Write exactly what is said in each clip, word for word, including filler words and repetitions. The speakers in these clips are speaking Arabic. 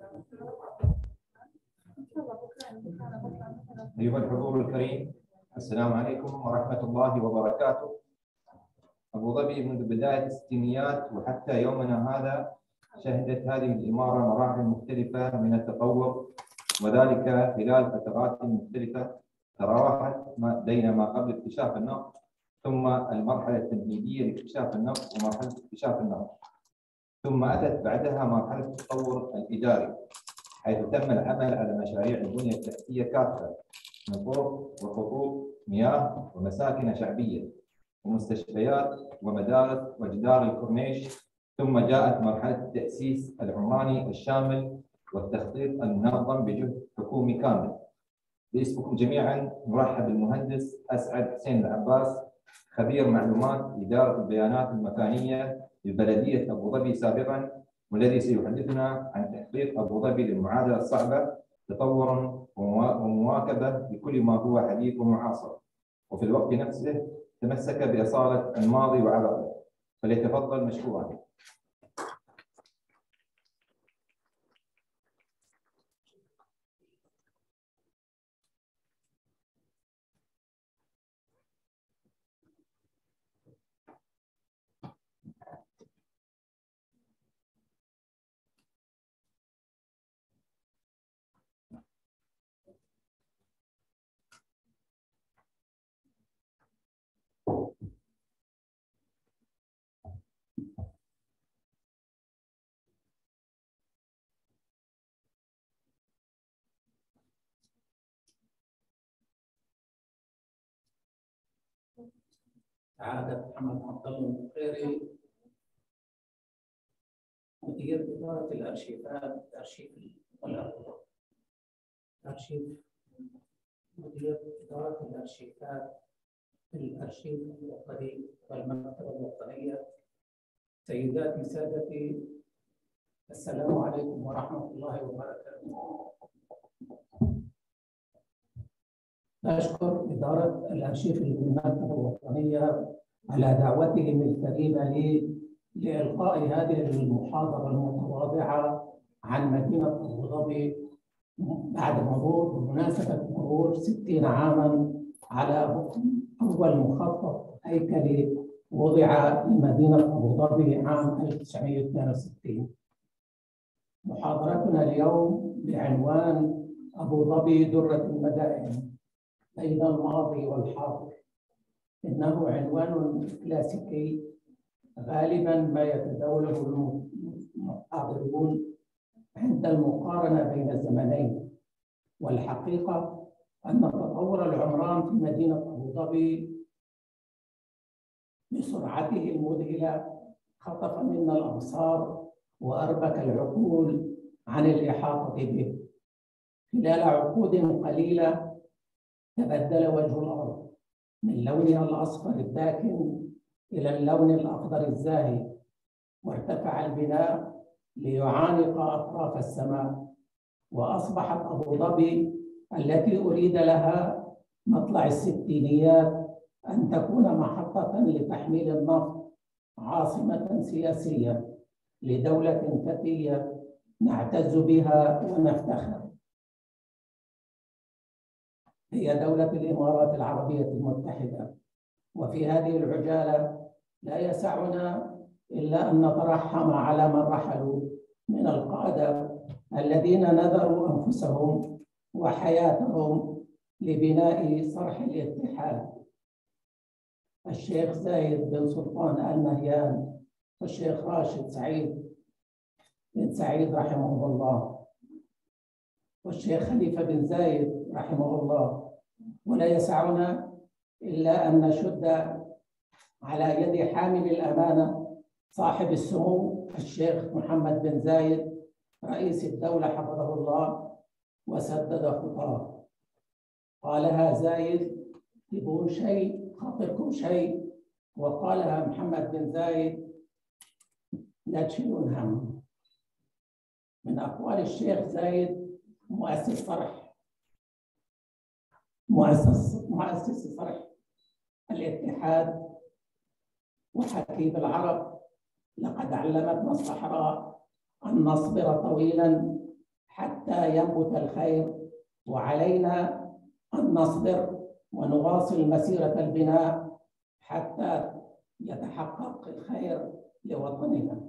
أيها الحضور الكريم، السلام عليكم ورحمة الله وبركاته. أبو ظبي منذ بداية الستينيات وحتى يومنا هذا شهدت هذه الإمارة مراحل مختلفة من التطور، وذلك خلال فترات مختلفة تراوحت بين ما قبل اكتشاف النفط ثم المرحلة التمهيدية لاكتشاف النفط ومرحلة اكتشاف النفط، ثم أتت بعدها مرحلة التطور الإداري حيث تم العمل على مشاريع البنية التحتية كافة من طرق وخطوط مياه ومساكن شعبية ومستشفيات ومدارس وجدار الكورنيش، ثم جاءت مرحلة التأسيس العمراني الشامل والتخطيط المنظم بجهد حكومي كامل. باسمكم جميعا نرحب بالمهندس أسعد حسين العباس، خبير معلومات إدارة البيانات المكانية ببلدية أبو ظبي سابقا، والذي سيحدثنا عن تحقيق أبو ظبي للمعادلة الصعبة تطورا ومواكبة لكل ما هو حديث ومعاصر، وفي الوقت نفسه تمسك بأصالة الماضي وعرقه. فليتفضل مشكورا. سعادة محمد عبد الله البخيري، مدير إدارة الأرشيفات أرشيف والأرشيف أرشيف مدير إدارة الأرشيفات في الأرشيف الوطني والمكتبة الوطنية. سيداتي سادتي، السلام عليكم ورحمة الله وبركاته. أشكر إدارة الأرشيف المكتبة الوطنية على دعوتهم الكريمة لي لإلقاء هذه المحاضرة المتواضعة عن مدينة أبو ظبي بعد مرور بمناسبة مرور ستين عاما على أول مخطط هيكلي وضع لمدينة أبو ظبي عام ألف وتسعمائة واثنين وستين. محاضرتنا اليوم بعنوان أبو ظبي درة المدائن بين الماضي والحاضر. إنه عنوان كلاسيكي غالباً ما يتداوله المحاضرون عند المقارنة بين الزمنين، والحقيقة أن تطور العمران في مدينة أبو ظبي بسرعته المذهلة خطف منا الأبصار وأربك العقول عن الإحاطة به. خلال عقود قليلة تبدل وجه الأرض من لونها الأصفر الداكن إلى اللون الأخضر الزاهي، وارتفع البناء ليعانق أطراف السماء، وأصبحت أبو ظبي التي أريد لها مطلع الستينيات أن تكون محطة لتحميل النفط عاصمة سياسية لدولة فتية نعتز بها ونفتخر. هي دولة الإمارات العربية المتحدة. وفي هذه العجالة لا يسعنا إلا أن نترحم على من رحلوا من القادة الذين نذروا أنفسهم وحياتهم لبناء صرح الاتحاد. الشيخ زايد بن سلطان آل نهيان والشيخ راشد سعيد بن سعيد رحمه الله والشيخ خليفة بن زايد رحمه الله. ولا يسعنا إلا أن نشد على يد حامل الأمانة صاحب السمو الشيخ محمد بن زايد رئيس الدولة حفظه الله وسدد خطاه. قالها زايد: تبون شيء خاطركم شيء، وقالها محمد بن زايد: لا تشيلون هم. من أقوال الشيخ زايد مؤسس صرح مؤسس مؤسس صرح الاتحاد وحكيم العرب: لقد علمتنا الصحراء أن نصبر طويلا حتى ينبت الخير، وعلينا أن نصبر ونواصل مسيرة البناء حتى يتحقق الخير لوطننا.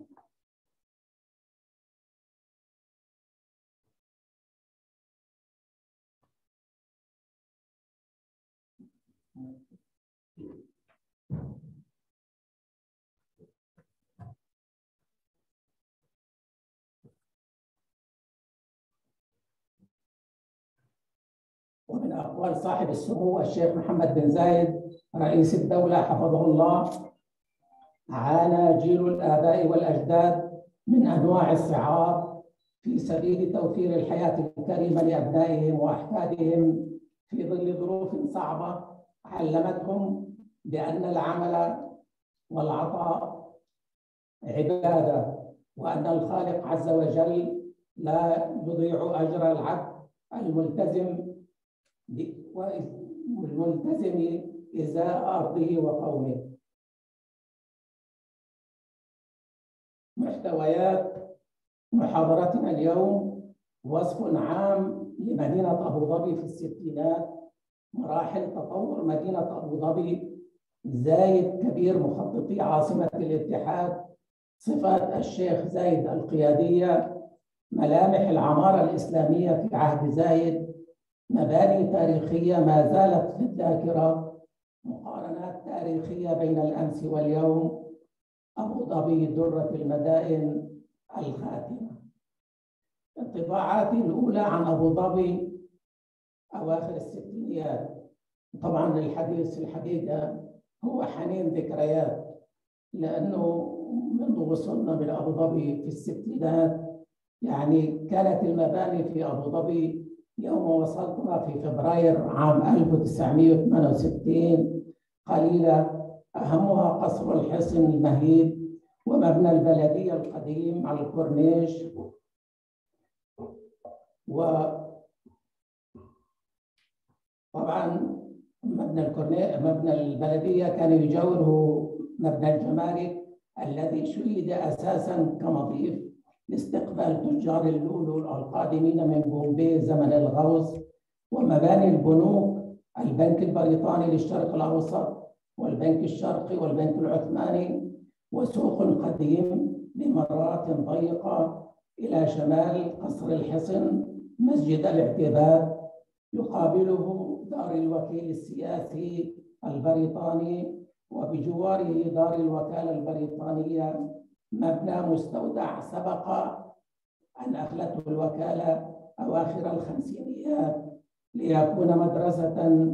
ومن أقوال صاحب السمو الشيخ محمد بن زايد رئيس الدولة حفظه الله: عانى جيل الآباء والأجداد من أنواع الصعاب في سبيل توفير الحياة الكريمة لأبنائهم وأحفادهم في ظل ظروف صعبة علمتهم بأن العمل والعطاء عبادة، وأن الخالق عز وجل لا يضيع أجر العبد الملتزم والملتزم إزاء أرضه وقومه. محتويات محاضرتنا اليوم: وصف عام لمدينة أبو ظبي في الستينات، مراحل تطور مدينة أبو ظبي، زايد كبير مخططي عاصمة الاتحاد، صفات الشيخ زايد القيادية، ملامح العمارة الإسلامية في عهد زايد، مباني تاريخية ما زالت في الذاكرة، مقارنات تاريخية بين الأمس واليوم، أبو ظبي درة المدائن، الخاتمة. انطباعاتي الأولى عن أبو ظبي أواخر الستينيات. طبعا الحديث الحقيقة هو حنين ذكريات، لأنه منذ وصلنا من أبو ظبي في الستينات يعني كانت المباني في أبو ظبي يوم وصلتنا في فبراير عام ألف وتسعمائة وثمانية وستين قليلة، أهمها قصر الحصن المهيب ومبنى البلدية القديم على الكورنيش. وطبعا مبنى الكورنيش مبنى البلدية كان يجاوره مبنى الجمارك الذي شيد أساسا كمضيف لاستقبال تجار اللؤلؤ القادمين من بومبي زمن الغوص، ومباني البنوك: البنك البريطاني للشرق الأوسط والبنك الشرقي والبنك العثماني، وسوق قديم بممرات ضيقة إلى شمال قصر الحصن مسجد الاعتباد، يقابله دار الوكيل السياسي البريطاني، وبجواره دار الوكالة البريطانية مبنى مستودع سبق أن أخلته الوكالة أواخر الخمسينيات ليكون مدرسة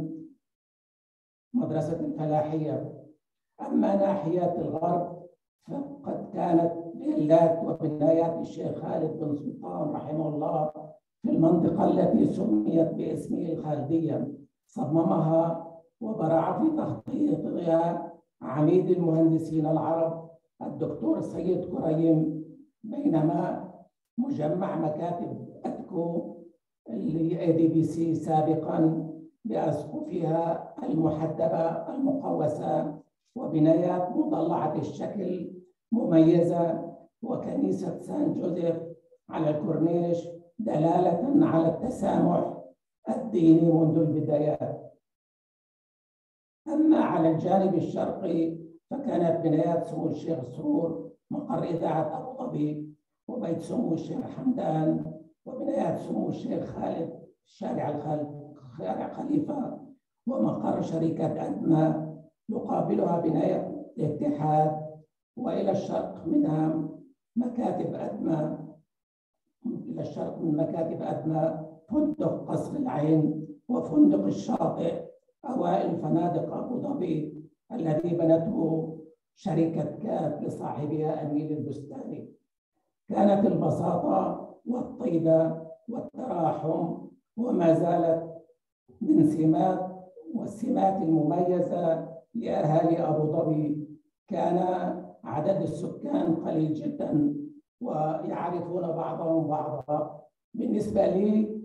مدرسة فلاحية. أما ناحية الغرب فقد كانت فيلات وبنايات الشيخ خالد بن سلطان رحمه الله في المنطقة التي سميت باسمه الخالدية، صممها وبرع في تخطيطها عميد المهندسين العرب الدكتور سيد كريم، بينما مجمع مكاتب أتكو لإي دي بي سي سابقا بأسقفها المحدبة المقوسة وبنايات مضلعة الشكل مميزة، وكنيسة سان جوزيف على الكورنيش دلالة على التسامح الديني منذ البدايات. أما على الجانب الشرقي فكانت بنايات سمو الشيخ سرور مقر إذاعة أبو ظبي، وبيت سمو الشيخ حمدان، وبنايات سمو الشيخ خالد شارع الخالد شارع خليفة، ومقر شركة أدمى يقابلها بناية الاتحاد، وإلى الشرق منها مكاتب أدمى إلى الشرق من مكاتب أدمى فندق قصر العين وفندق الشاطئ، أوائل فنادق أبو ظبي الذي بنته شركة كاف لصاحبها أمين البستاني. كانت البساطة والطيبة والتراحم وما زالت من سمات والسمات المميزة لأهالي أبو ظبي. كان عدد السكان قليل جدا ويعرفون بعضهم بعضا. بالنسبة لي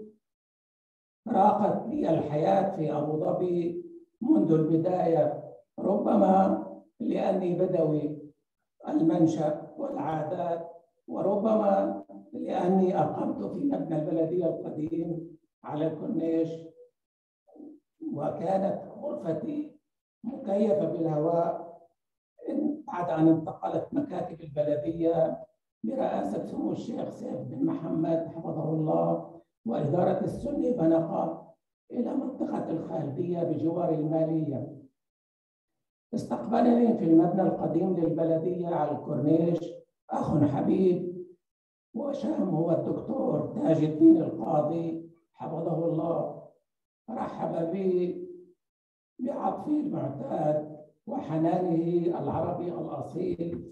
راقت لي الحياة في أبو ظبي منذ البداية، ربما لأني بدوي المنشأ والعادات، وربما لأني أقمت في مبنى البلدية القديم على الكورنيش، وكانت غرفتي مكيفة بالهواء بعد أن انتقلت مكاتب البلدية برئاسة سمو الشيخ سيف بن محمد حفظه الله وإدارة السني بنقة إلى منطقة الخالدية بجوار المالية. استقبلني في المبنى القديم للبلدية على الكورنيش أخ حبيب وشهم هو الدكتور تاج الدين القاضي حفظه الله. رحب بي بعطفه المعتاد وحنانه العربي الأصيل،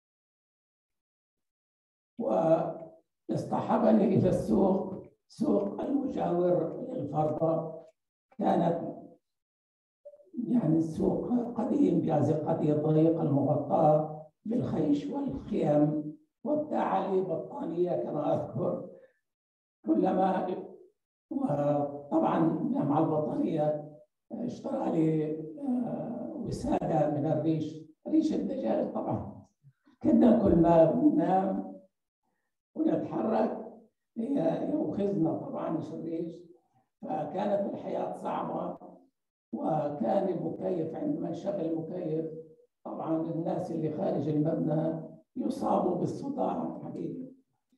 واصطحبني إلى السوق، سوق المجاور للفرضة. كانت يعني السوق قديم بأزقته الضيقة المغطاة بالخيش والخيام، وابتاع لي بطانية كما أذكر كلما، وطبعا مع البطانية اشترى لي وسادة من الريش، ريش الدجاج. طبعا كنا كل ما ننام ونتحرك يؤخذنا طبعا الريش، فكانت الحياة صعبة. وكان المكيف عندما انشغل المكيف طبعا الناس اللي خارج المبنى يصابوا بالصداع حقيقي.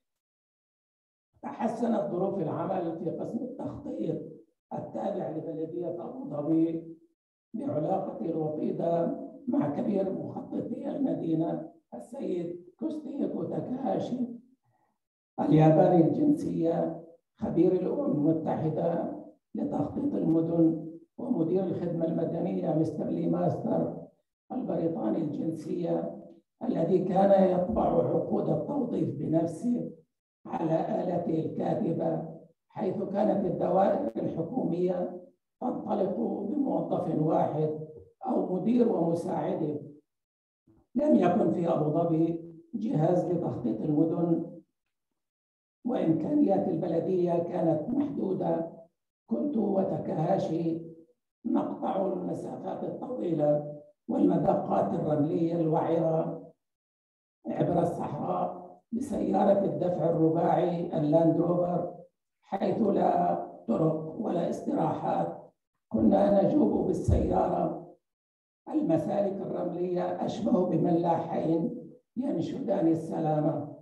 تحسنت ظروف العمل في قسم التخطيط التابع لبلدية أبو ظبي بعلاقتي الوطيدة مع كبير مخططي المدينة السيد كوستيكو تاكاشي الياباني الجنسية، خبير الأمم المتحدة لتخطيط المدن، ومدير الخدمة المدنية مستر لي ماستر البريطاني الجنسية، الذي كان يطبع عقود التوظيف بنفسه على آلته الكاتبة، حيث كانت الدوائر الحكومية تنطلق بموظف واحد أو مدير ومساعده. لم يكن في أبو ظبي جهاز لتخطيط المدن، وإمكانيات البلدية كانت محدودة. كنت وتكهاشي نقطع المسافات الطويلة والمدقات الرملية الوعرة عبر الصحراء بسيارة الدفع الرباعي اللاند روفر، حيث لا طرق ولا استراحات. كنا نجوب بالسيارة المسالك الرملية أشبه بملاحين ينشدان السلامة.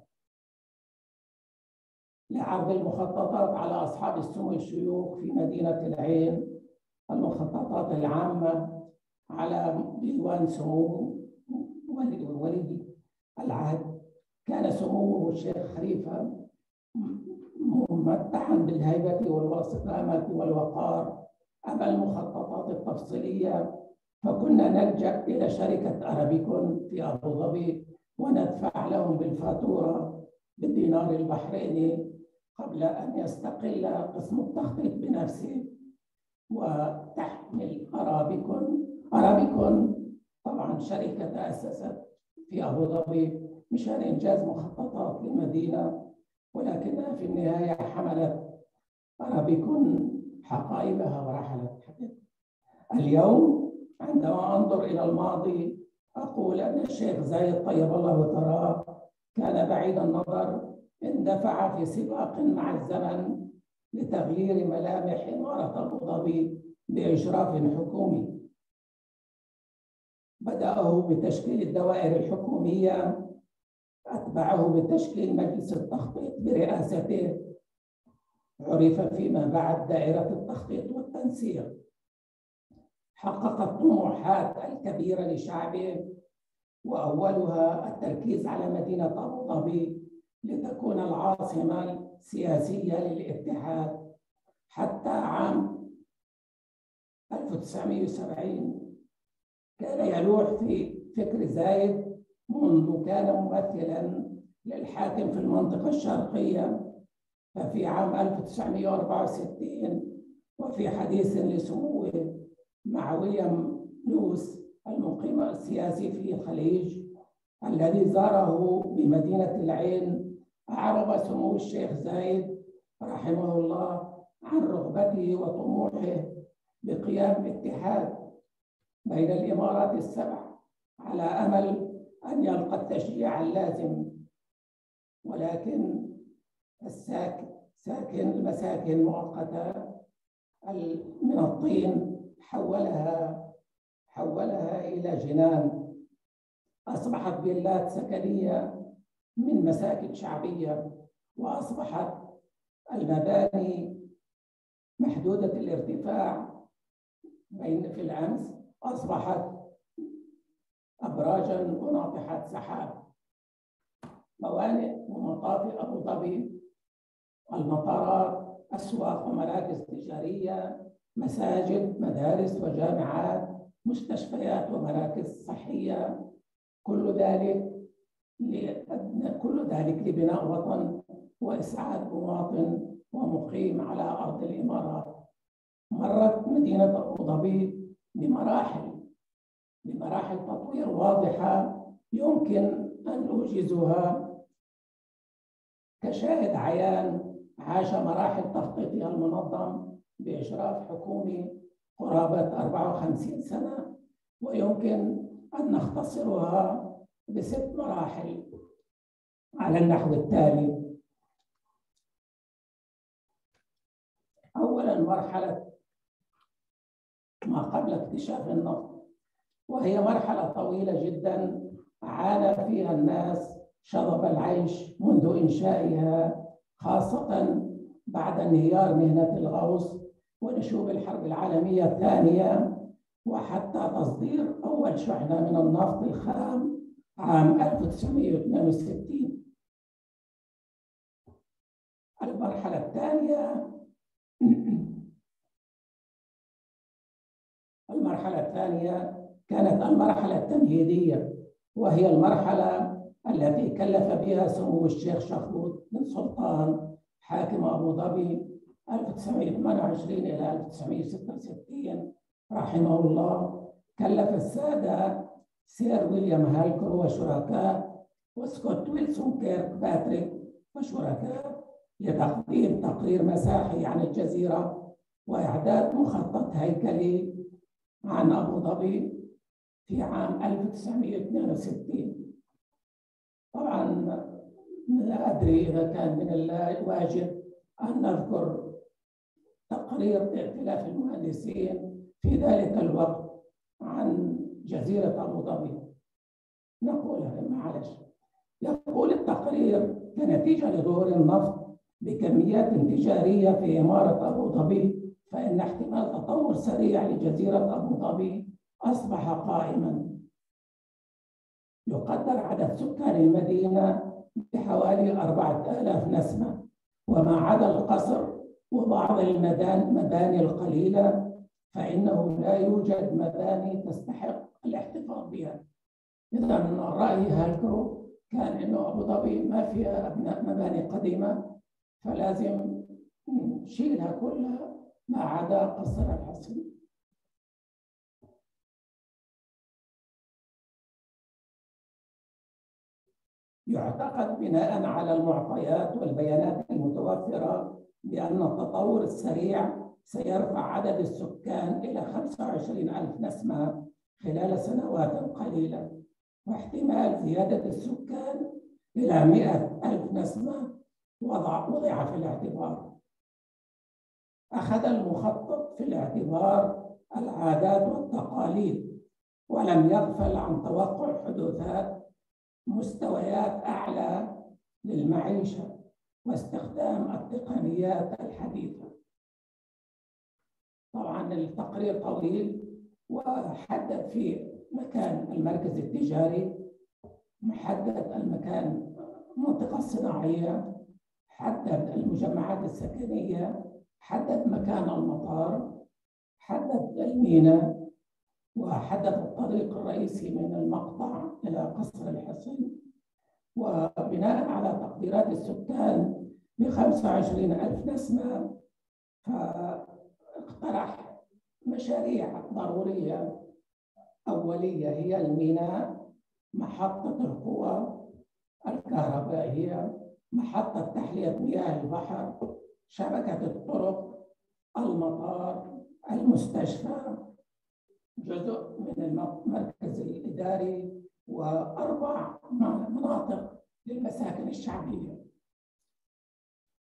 لعرض المخططات على أصحاب السمو الشيوخ في مدينة العين، المخططات العامة على ديوان سمو ولي العهد، كان سموه الشيخ خليفة ممتعا بالهيبة والوسطامة والوقار. أما المخططات التفصيلية فكنا نلجأ إلى شركة أرابيكون في أبو ظبي وندفع لهم بالفاتورة بالدينار البحريني قبل أن يستقل قسم التخطيط بنفسه. وتحمل أرابيكون أرابيكون طبعا شركة تأسست في أبو ظبي مشان إنجاز مخططات للمدينة، ولكنها في النهاية حملت أرابيكون حقائبها ورحلت. اليوم عندما أنظر إلى الماضي أقول أن الشيخ زايد طيب الله ثراه كان بعيد النظر، اندفع في سباق مع الزمن لتغيير ملامح إمارة أبو ظبي بإشراف حكومي. بدأه بتشكيل الدوائر الحكومية، أتبعه بتشكيل مجلس التخطيط برئاسته، عرف فيما بعد دائرة التخطيط والتنسيق. حقق الطموحات الكبيرة لشعبه، وأولها التركيز على مدينة أبو ظبي لتكون العاصمة السياسية للاتحاد. حتى عام ألف وتسعمائة وسبعين كان يلوح في فكر زايد منذ كان ممثلا للحاكم في المنطقة الشرقية. ففي عام ألف وتسعمائة وأربعة وستين وفي حديث لسموه مع ويليام لوس المقيم السياسي في الخليج الذي زاره بمدينة العين، أعرب سمو الشيخ زايد رحمه الله عن رغبته وطموحه بقيام اتحاد بين الإمارات السبع على أمل أن يلقى التشجيع اللازم. ولكن الساكن ساكن المساكن مؤقتة من الطين حولها حولها إلى جنان، أصبحت فيلات سكنية من مساكن شعبية، وأصبحت المباني محدودة الارتفاع. بين في الأمس أصبحت أبراجاً وناطحات سحاب. موانئ ومطافي أبو ظبي، المطارات، أسواق ومراكز تجارية، مساجد، مدارس وجامعات، مستشفيات ومراكز صحية، كل ذلك كل ذلك لبناء وطن وإسعاد مواطن ومقيم على أرض الإمارات. مرت مدينة أبو ظبي بمراحل بمراحل تطوير واضحة يمكن أن أوجزها كشاهد عيان عاش مراحل تخطيطها المنظم بإشراف حكومي قرابة أربعة وخمسين سنة، ويمكن أن نختصرها بست مراحل على النحو التالي. أولاً مرحلة ما قبل اكتشاف النفط، وهي مرحلة طويلة جداً عانى فيها الناس شظف العيش منذ إنشائها، خاصة بعد انهيار مهنة الغوص ونشوب الحرب العالمية الثانية، وحتى تصدير أول شحنة من النفط الخام عام ألف وتسعمائة واثنين وستين. المرحلة الثانية المرحلة الثانية كانت المرحلة التمهيدية، وهي المرحلة التي كلف بها سمو الشيخ شخبوط بن سلطان حاكم أبو ظبي ألف وتسعمائة وثمانية وعشرين إلى ألف وتسعمائة وستة وستين رحمه الله. كلف السادة سير ويليام هالكر وشركاء وسكوت ويلسون كيرك باتريك وشركاء لتقديم تقرير مساحي عن الجزيرة وإعداد مخطط هيكلي عن أبو ظبي في عام ألف وتسعمائة واثنين وستين. طبعا لا أدري إذا كان من الواجب أن نذكر تقرير ائتلاف المهندسين في ذلك الوقت عن جزيرة أبو ظبي. نقولها معلش. يقول التقرير: كنتيجة لظهور النفط بكميات تجارية في إمارة أبو ظبي، فإن احتمال تطور سريع لجزيرة أبو ظبي أصبح قائما. يقدر عدد سكان المدينة بحوالي أربعة آلاف نسمة، وما عدا القصر وبعض المباني القليلة فإنه لا يوجد مباني تستحق الاحتفاظ بها. إذا رأي هالكرو كان إنه أبو ظبي ما فيها أبناء مباني قديمة، فلازم نشيلها كلها ما عدا قصر الحصن. يعتقد بناء على المعطيات والبيانات المتوفرة بأن التطور السريع سيرفع عدد السكان إلى خمسة وعشرين ألف نسمة خلال سنوات قليلة، واحتمال زيادة السكان إلى مئة ألف نسمة وضع وضع في الاعتبار. أخذ المخطط في الاعتبار العادات والتقاليد، ولم يغفل عن توقع حدوثات مستويات أعلى للمعيشة واستخدام التقنيات الحديثة. طبعا التقرير طويل، وحدد في مكان المركز التجاري، محدد المكان المنطقة الصناعية، حدد المجمعات السكنية، حدد مكان المطار، حدد الميناء، وحدد الطريق الرئيسي من المقطع إلى قصر الحصن. وبناء على تقديرات السكان بخمسة وعشرين ألف نسمة، فاقترح مشاريع ضرورية أولية هي الميناء، محطة القوى الكهربائية، محطة تحلية مياه البحر، شبكة الطرق، المطار، المستشفى، جزء من المركز الإداري، وأربع مناطق للمساكن الشعبية.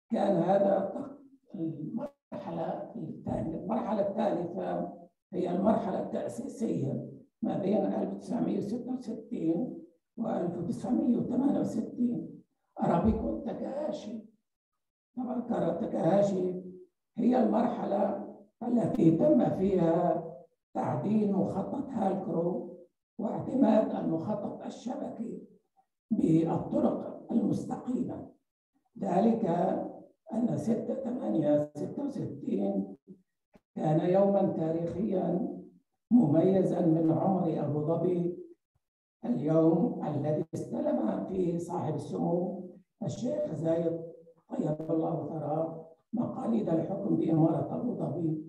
كان هذا المرحلة الثانية. المرحلة الثالثة هي المرحلة التأسيسية ما بين ألف وتسعمائة وستة وستين و ألف وتسعمائة وثمانية وستين. أرابيكو تاكاهاشي. طبعا تاكاهاشي هي المرحلة التي تم فيها تعديل مخطط هالكرو واعتماد المخطط الشبكي بالطرق المستقيمة. ذلك أن ستة ثمانية ستة وستين كان يوما تاريخيا مميزا من عمر أبو ظبي، اليوم الذي استلم فيه صاحب السمو الشيخ زايد طيب الله ثراه مقاليد الحكم بإمارة أبو ظبي،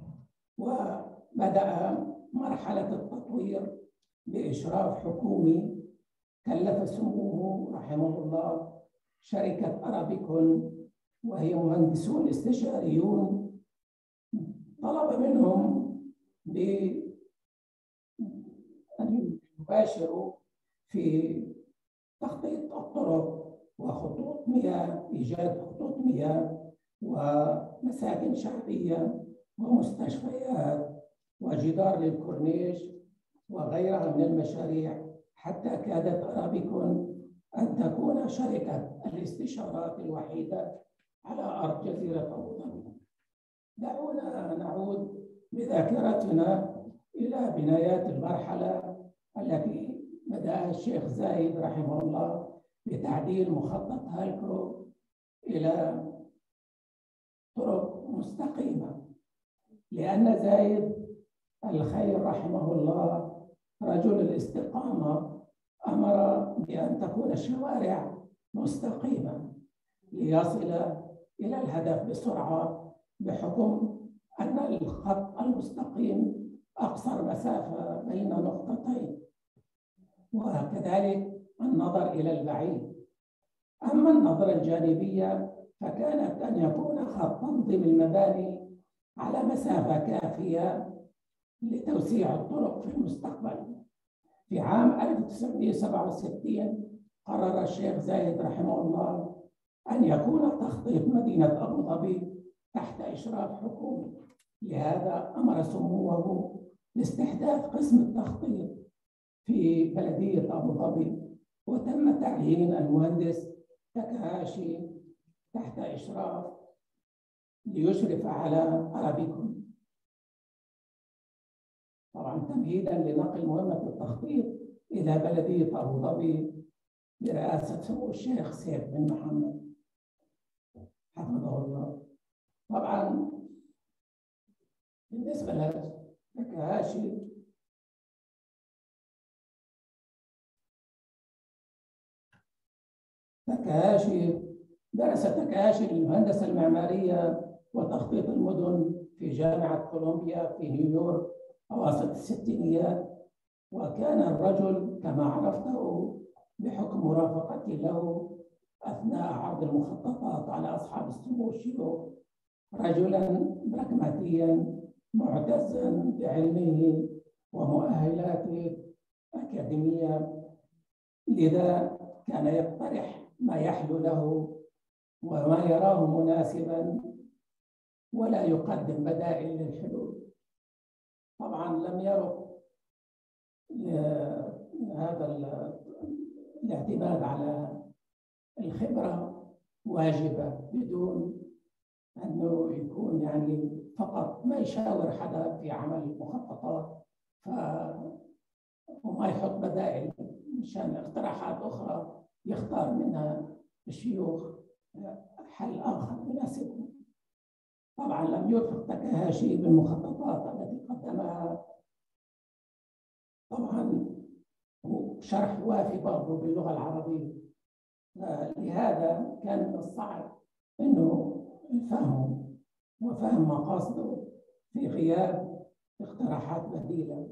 وبدأ مرحلة التطوير بإشراف حكومي كلف سموه رحمه الله شركة أرابيكون، وهي مهندسون استشاريون، طلب منهم بأن يباشروا في تخطيط الطرق وخطوط مياه، إيجاد خطوط مياه ومساكن شعبية ومستشفيات وجدار للكورنيش وغيرها من المشاريع، حتى كادت أرابيكون أن تكون شركة الاستشارات الوحيدة على أرض جزيرة أبو ظبي. دعونا نعود بذاكرتنا إلى بنايات المرحلة التي بدأها الشيخ زايد رحمه الله بتعديل مخطط هالكرو إلى طرق مستقيمة، لأن زايد الخير رحمه الله رجل الاستقامة أمر بأن تكون الشوارع مستقيمة ليصل إلى الهدف بسرعة، بحكم أن الخط المستقيم أقصر مسافة بين نقطتين، وكذلك النظر إلى البعيد. أما النظرة الجانبية فكانت أن يكون خط تنظيم المباني على مسافة كافية لتوسيع الطرق في المستقبل. في عام ألف وتسعمائة وسبعة وستين قرر الشيخ زايد رحمه الله أن يكون تخطيط مدينة أبو ظبي تحت إشراف حكومي، لهذا أمر سموه باستحداث قسم التخطيط في بلدية أبو ظبي، وتم تعيين المهندس تاكاهاشي تحت إشراف ليشرف على أرابيكون، طبعا تمهيدا لنقل مهمة التخطيط إلى بلدية أبو ظبي برئاسة سمو الشيخ سيف بن محمد حفظه الله. طبعا بالنسبة لتاكاهاشي تاكاهاشي درس تاكاهاشي الهندسة المعمارية وتخطيط المدن في جامعة كولومبيا في نيويورك أواسط الستينيات، وكان الرجل كما عرفته بحكم مرافقتي له أثناء عرض المخططات على أصحاب السمو الشيوخ رجلا براغماتيا معتزا بعلمه ومؤهلاته الأكاديمية، لذا كان يقترح ما يحلو له وما يراه مناسبا ولا يقدم بدائل للحلول. طبعا لم يرق هذا الاعتماد على الخبرة واجبة بدون أنه يكون يعني فقط ما يشاور حدا في عمل المخططات ف وما يحط بدائل مشان اقتراحات أخرى يختار منها الشيوخ حل آخر يناسبهم. طبعا لم يرفق تاكاهاشي بالمخططات التي قدمها، طبعا شرح وافي برضه باللغة العربية، لهذا كان من الصعب انه فهمه وفهم مقاصده في غياب اقتراحات بديلة.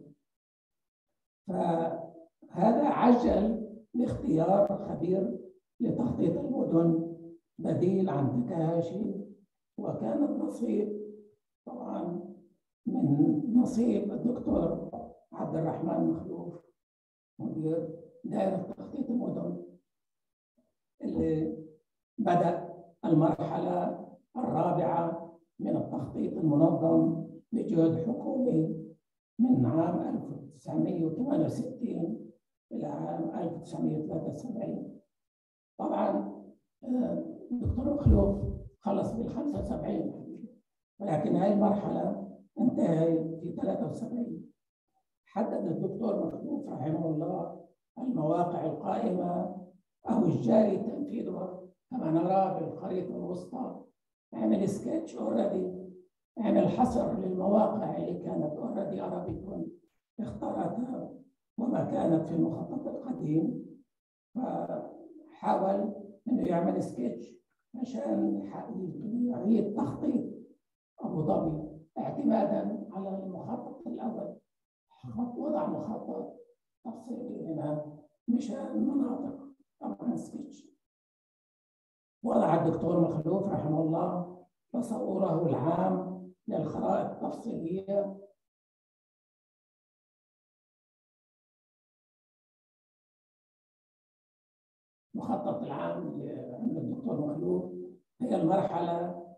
فهذا عجل باختيار خبير لتخطيط المدن بديل عن تاكاهاشي، وكان النصيب طبعا من نصيب الدكتور عبد الرحمن مخلوف مدير دائرة تخطيط المدن، اللي بدأ المرحلة الرابعة من التخطيط المنظم لجهد حكومي من عام ألف وتسعمائة وثمانية وستين إلى عام ألف وتسعمائة وثلاثة وسبعين. طبعا الدكتور مخلوف خلص بال خمسة وسبعين، ولكن هذه المرحلة انتهت في ثلاثة وسبعين. حدد الدكتور مخلوف رحمه الله المواقع القائمة أو الجاري تنفيذها كما نرى بالخريطة الوسطى. عمل سكتش اوريدي، عمل حصر للمواقع اللي كانت اوريدي أرابيكون اختارتها وما كانت في المخطط القديم، فحاول انه يعمل سكتش عشان يعيد تخطيط ابو ظبي اعتمادا على المخطط الاول. وضع مخطط تفصيلي هنا مشان مناطق، طبعا سكتش. وضع الدكتور مخلوف رحمه الله تصوره العام للخرائط التفصيليه المخطط العام عند الدكتور مخلوف. هي المرحله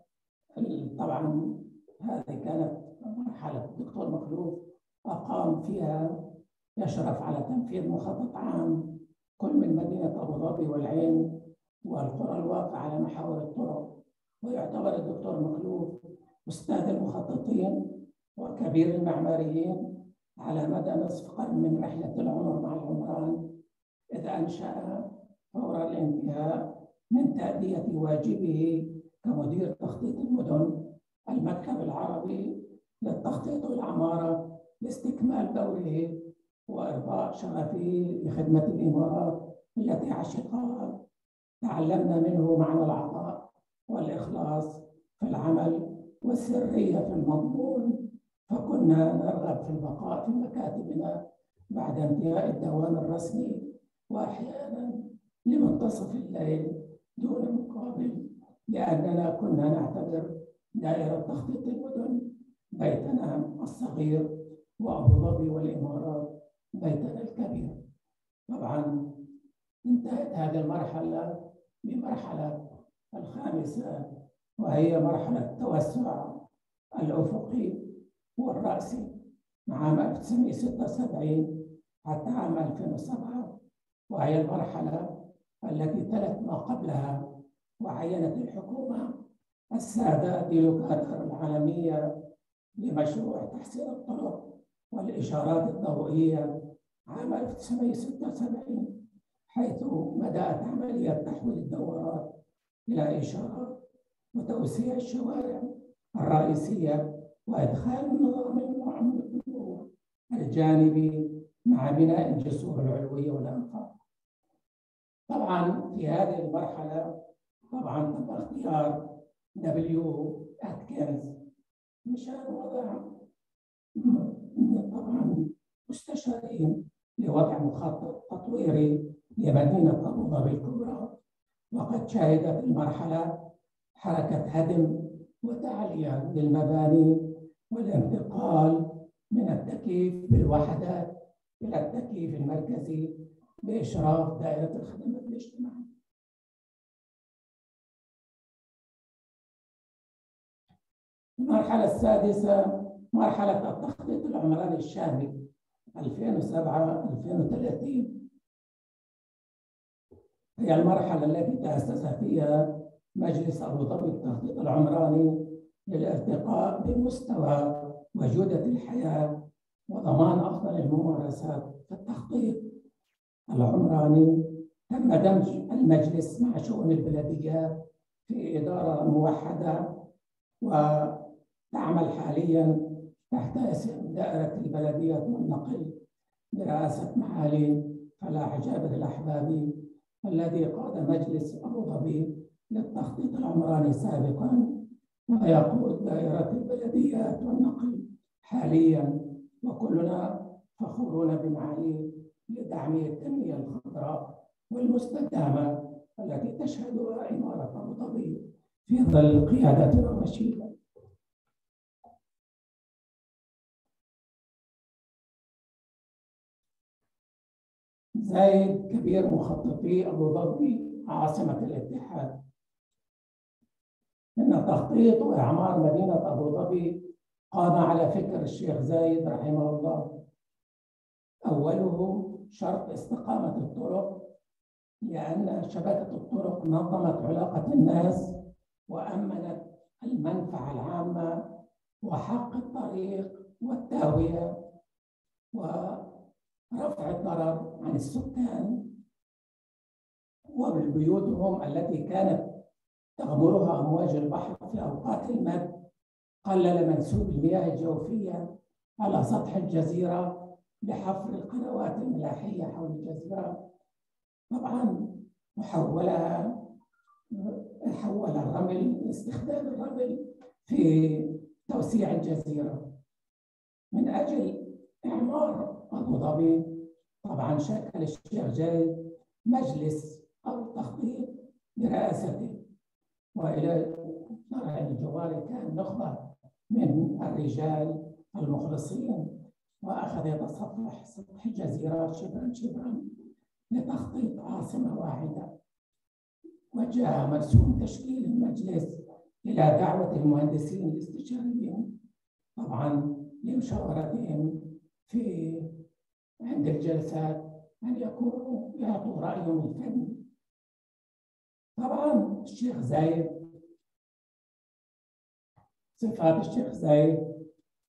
طبعا هذه كانت مرحله الدكتور مخلوف أقام فيها يشرف على تنفيذ مخطط عام كل من مدينة أبو ظبي والعين والقرى الواقعة على محاور الطرق. ويعتبر الدكتور مخلوف أستاذ المخططين وكبير المعماريين على مدى نصف قرن من رحلة العمر مع العمران، إذ أنشأ فور الانتهاء من تأدية واجبه كمدير تخطيط المدن المكتب العربي للتخطيط والعمارة لاستكمال دوره وإرضاء شغفه لخدمة الإمارات التي عشقها. تعلمنا منه معنى العطاء والإخلاص في العمل والسرية في المضمون، فكنا نرغب في البقاء في مكاتبنا بعد انتهاء الدوام الرسمي وأحيانا لمنتصف الليل دون مقابل، لأننا كنا نعتبر دائرة تخطيط المدن بيتنا الصغير وأبو ظبي والإمارات بيتنا الكبير. طبعا انتهت هذه المرحلة بمرحلة الخامسة، وهي مرحلة التوسع الأفقي والرأسي مع عام ألف وتسعمائة وستة وسبعين حتى عام ألفين وسبعة، وهي المرحلة التي تلت ما قبلها. وعينت الحكومة السادة ديلوكادر العالمية لمشروع تحسين الطرق والإشارات الضوئية عام ألف وتسعمائة وستة وسبعين، حيث بدأت عملية تحويل الدورات إلى إشارات وتوسيع الشوارع الرئيسية وإدخال النظام المرور الجانبي مع بناء الجسور العلوية والأنفاق. طبعا في هذه المرحلة طبعا تم اختيار دبليو أتكنز مشان وضع طبعا مستشارين لوضع مخطط تطويري لمدينة أبو ظبي الكبرى. وقد شهدت المرحلة حركة هدم وتعلية للمباني والانتقال من التكييف بالوحدات إلى التكييف المركزي بإشراف دائرة الخدمات الاجتماعية. المرحلة السادسة مرحلة التخطيط العمراني الشامل ألفين وسبعة ألفين وثلاثين، هي المرحلة التي تأسس فيها مجلس أبو ظبي التخطيط العمراني للارتقاء بمستوى وجودة الحياة وضمان أفضل الممارسات في التخطيط العمراني. تم دمج المجلس مع شؤون البلديات في إدارة موحدة، وتعمل حاليا تحت اسم دائرة البلديات والنقل برئاسة معالي فلاح جابر الأحبابي، الذي قاد مجلس أبو ظبي للتخطيط العمراني سابقا ويقود دائرة البلديات والنقل حاليا. وكلنا فخورون بمعاليه لدعم التنمية الخضراء والمستدامة التي تشهدها إمارة أبو ظبي في ظل قيادتنا الرشيدة. زايد كبير مخططي أبو ظبي عاصمة الاتحاد. إن تخطيط وإعمار مدينة أبو ظبي قام على فكر الشيخ زايد رحمه الله. أوله شرط استقامة الطرق، لأن شبكة الطرق نظمت علاقة الناس وأمنت المنفعة العامة وحق الطريق والتهوية ورفع الضرر عن السكان وبيوتهم التي كانت تغمرها أمواج البحر في أوقات المد. قلل منسوب المياه الجوفية على سطح الجزيرة بحفر القنوات الملاحية حول الجزيرة. طبعا وحولها حول الرمل استخدام الرمل في توسيع الجزيرة. من أجل إعمار أبو ظبي طبعا شكل الشيخ زايد مجلس أو تخطيط برئاسته، وإلى نرى الجواري كان نخبة من الرجال المخلصين، وأخذ يتصفح سطح الجزيرة شبرا شبرا لتخطيط عاصمة واحدة. وجاء مرسوم تشكيل المجلس إلى دعوة المهندسين الاستشاريين طبعا لمشاورتهم في عند الجلسات أن يكونوا يعطوا رأيهم الفني. طبعا الشيخ زايد، صفات الشيخ زايد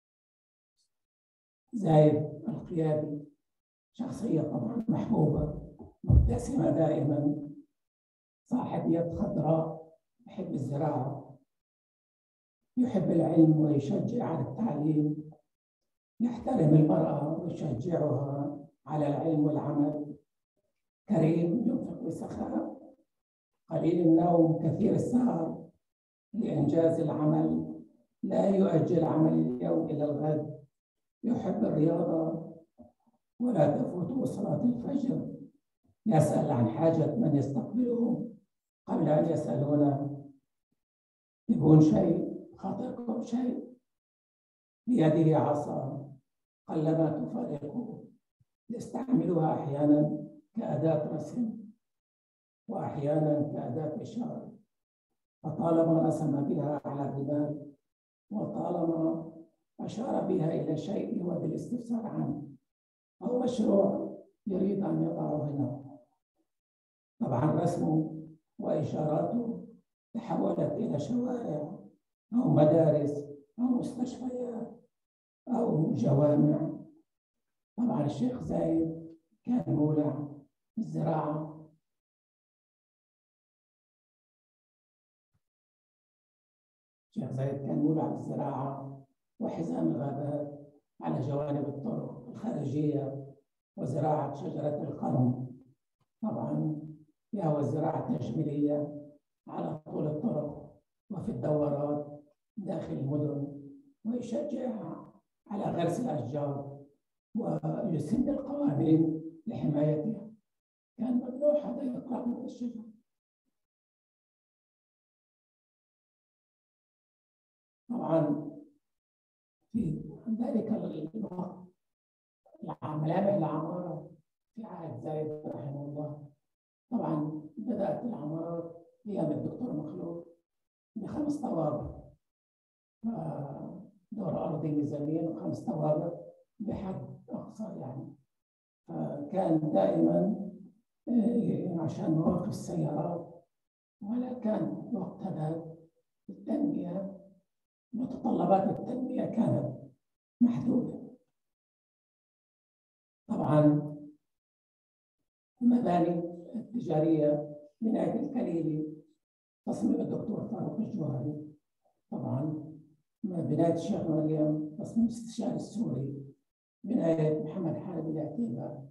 زايد القيادي، شخصية طبعا محبوبة مبتسمة دائما، صاحب يد خضراء، يحب الزراعة، يحب العلم ويشجع على التعليم، يحترم المرأة ويشجعها على العلم والعمل، كريم ينفق بسخاء، قليل النوم كثير السهر لإنجاز العمل، لا يؤجل عمل اليوم إلى الغد، يحب الرياضة ولا تفوته صلاة الفجر، يسأل عن حاجة من يستقبلهم قبل أن يسألونه. تبون شيء؟ خاطركم شيء؟ بيده عصا قلما تفارقه، يستعملها أحيانا كأداة رسم وأحيانا كأداة إشارة، فطالما رسم بها على الرمال وطالما أشار بها إلى شيء يود الاستفسار عنه أو مشروع يريد أن يضعه هنا. طبعا رسمه وإشاراته تحولت إلى شوارع أو مدارس أو مستشفيات أو جوامع. طبعا الشيخ زايد كان مولع بالزراعة، الشيخ زايد كان مولع بالزراعة وحزام الغابات على جوانب الطرق الخارجية وزراعة شجرة القرن، طبعا فيها والزراعة التجميلية على طول الطرق وفي الدورات داخل المدن، ويشجع على غرس الأشجار ويسن القوانين لحمايتها. كان ممنوع حتى يقرب من الشجر. طبعا في ذلك الوقت ملامح العمارة في عهد زايد رحمه الله، طبعا بدأت العمارات أيام الدكتور مخلوق بخمس طوابق، دور أرضي ميزانين وخمس طوابق بحد أقصى يعني. فكان دائما عشان مواقف السيارات، ولا كان وقتها التنمية متطلبات التنمية كانت محدودة. طبعا المباني التجارية بناية الكليلي تصميم الدكتور فاروق الجوهري، طبعا بناية الشيخ مريم تصميم الاستشاري السوري، بناية محمد حارب العتيبة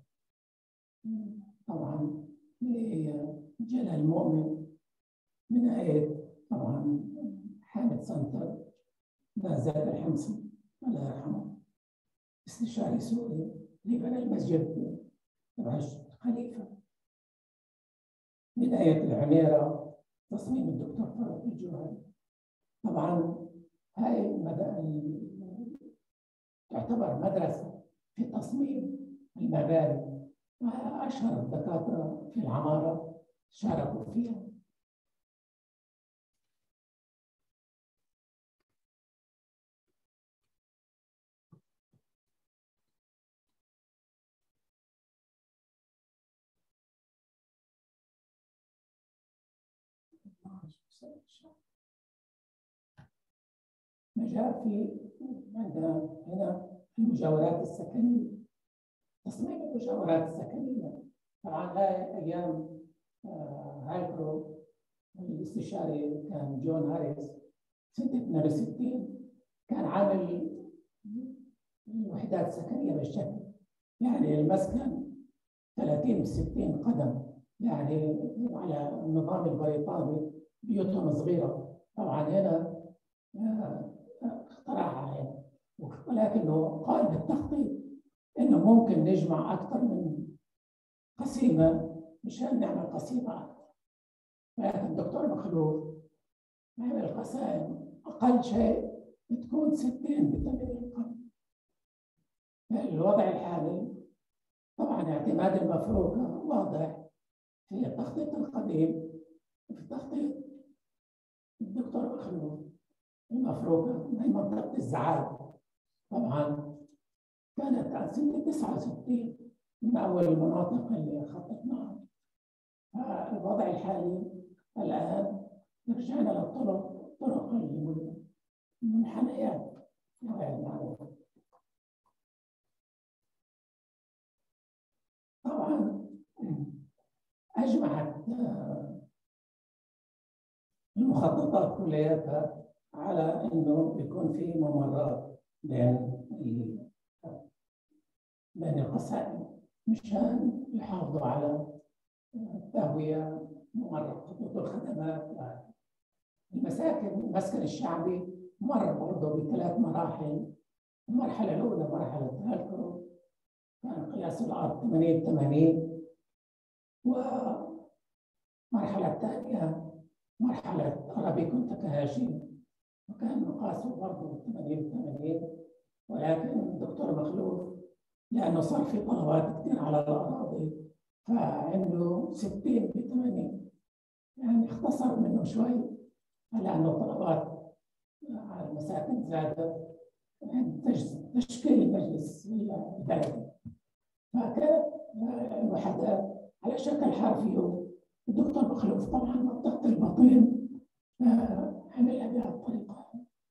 طبعا لجلال المؤمن، بناية طبعا حامد سنتر زاد الحمصي الله يرحمه استشاري سوري لبنى المسجد تبع الخليفة، بداية العميرة تصميم الدكتور فاروق الجوهري. طبعا هاي المدى تعتبر مدرسة في تصميم المباني، أشهر الدكاترة في العمارة شاركوا فيها. مجال في عندنا هنا المجاورات السكنية، تصميم المجاورات السكنية. طبعا هاي أيام هايكرو الاستشاري كان جون هاريس سنة اثنين وستين، كان عامل وحدات سكنية بالشكل، يعني المسكن ثلاثين ستين قدم، يعني على النظام البريطاني بيوتهم صغيرة. طبعا هنا اخترعها هنا، ولكنه قال بالتخطيط انه ممكن نجمع اكثر من قسيمة مشان نعمل قسيمة اكثر. ولكن الدكتور مخلوف عمل قسائم اقل شيء تكون ستين ب ثمانين قدم. الوضع الحالي طبعا اعتماد المفروكة واضح في التخطيط القديم. في التخطيط الدكتور مخلوف المفروكة هي منطقة الزعال، طبعا كانت على سنة تسعة وستين من أول المناطق اللي خططناها. الوضع الحالي الآن رجعنا للطرق طرق المنحنيات المعروفة. طبعا أجمعت المخططات كلياتها على إنه يكون في ممرات بين بين القسائم مشان يحافظوا على التهوية، ممر خطوط الخدمات. المساكن المسكن الشعبي مر برضه بثلاث مراحل. المرحلة الأولى مرحلة هالكرو كان قياس الأرض ثمانين ثمانين، والمرحلة الثانية مرحلة أرابيكون تاكاهاشي وكان مقاسه برضه ثمانين ثمانين. ولكن الدكتور مخلوف لأنه صار في طلبات كثير على الأراضي فعنده ستين ب ثمانين، يعني اختصر منه شوي لأنه طلبات على المساكن زادت عند تشكيل المجلس البلدي، فكانت الوحدات على شكل حرفي. الدكتور مخلوف طبعا منطقة البطين عملها بهذه الطريقة.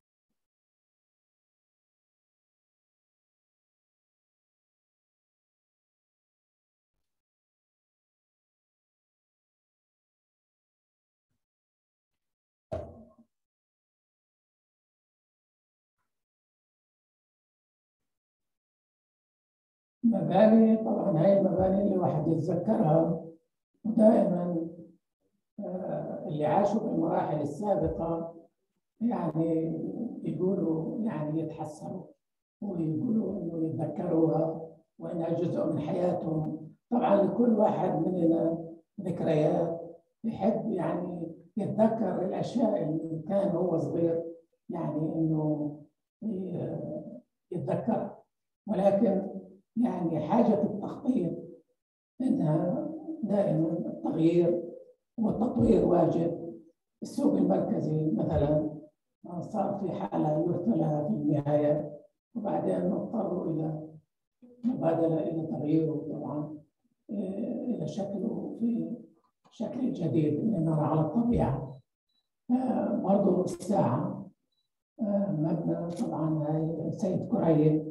مباني، طبعا هاي المباني اللي واحد يتذكرها ودائما اللي عاشوا في المراحل السابقة يعني يقولوا يعني يتحسروا ويقولوا انه يتذكروها وانها جزء من حياتهم. طبعا لكل واحد مننا ذكريات، يحب يعني يتذكر الاشياء اللي كان هو صغير يعني انه يتذكرها. ولكن يعني حاجة التخطيط انها دائما التغيير والتطوير واجب. السوق المركزي مثلا صار في حالة يرثى لها في النهاية، وبعدين اضطروا إلى مبادلة إلى تغييره طبعا إلى شكله في شكل جديد اللي نرى على الطبيعة. برضو الساعة مبنى طبعا هاي سيد كريم،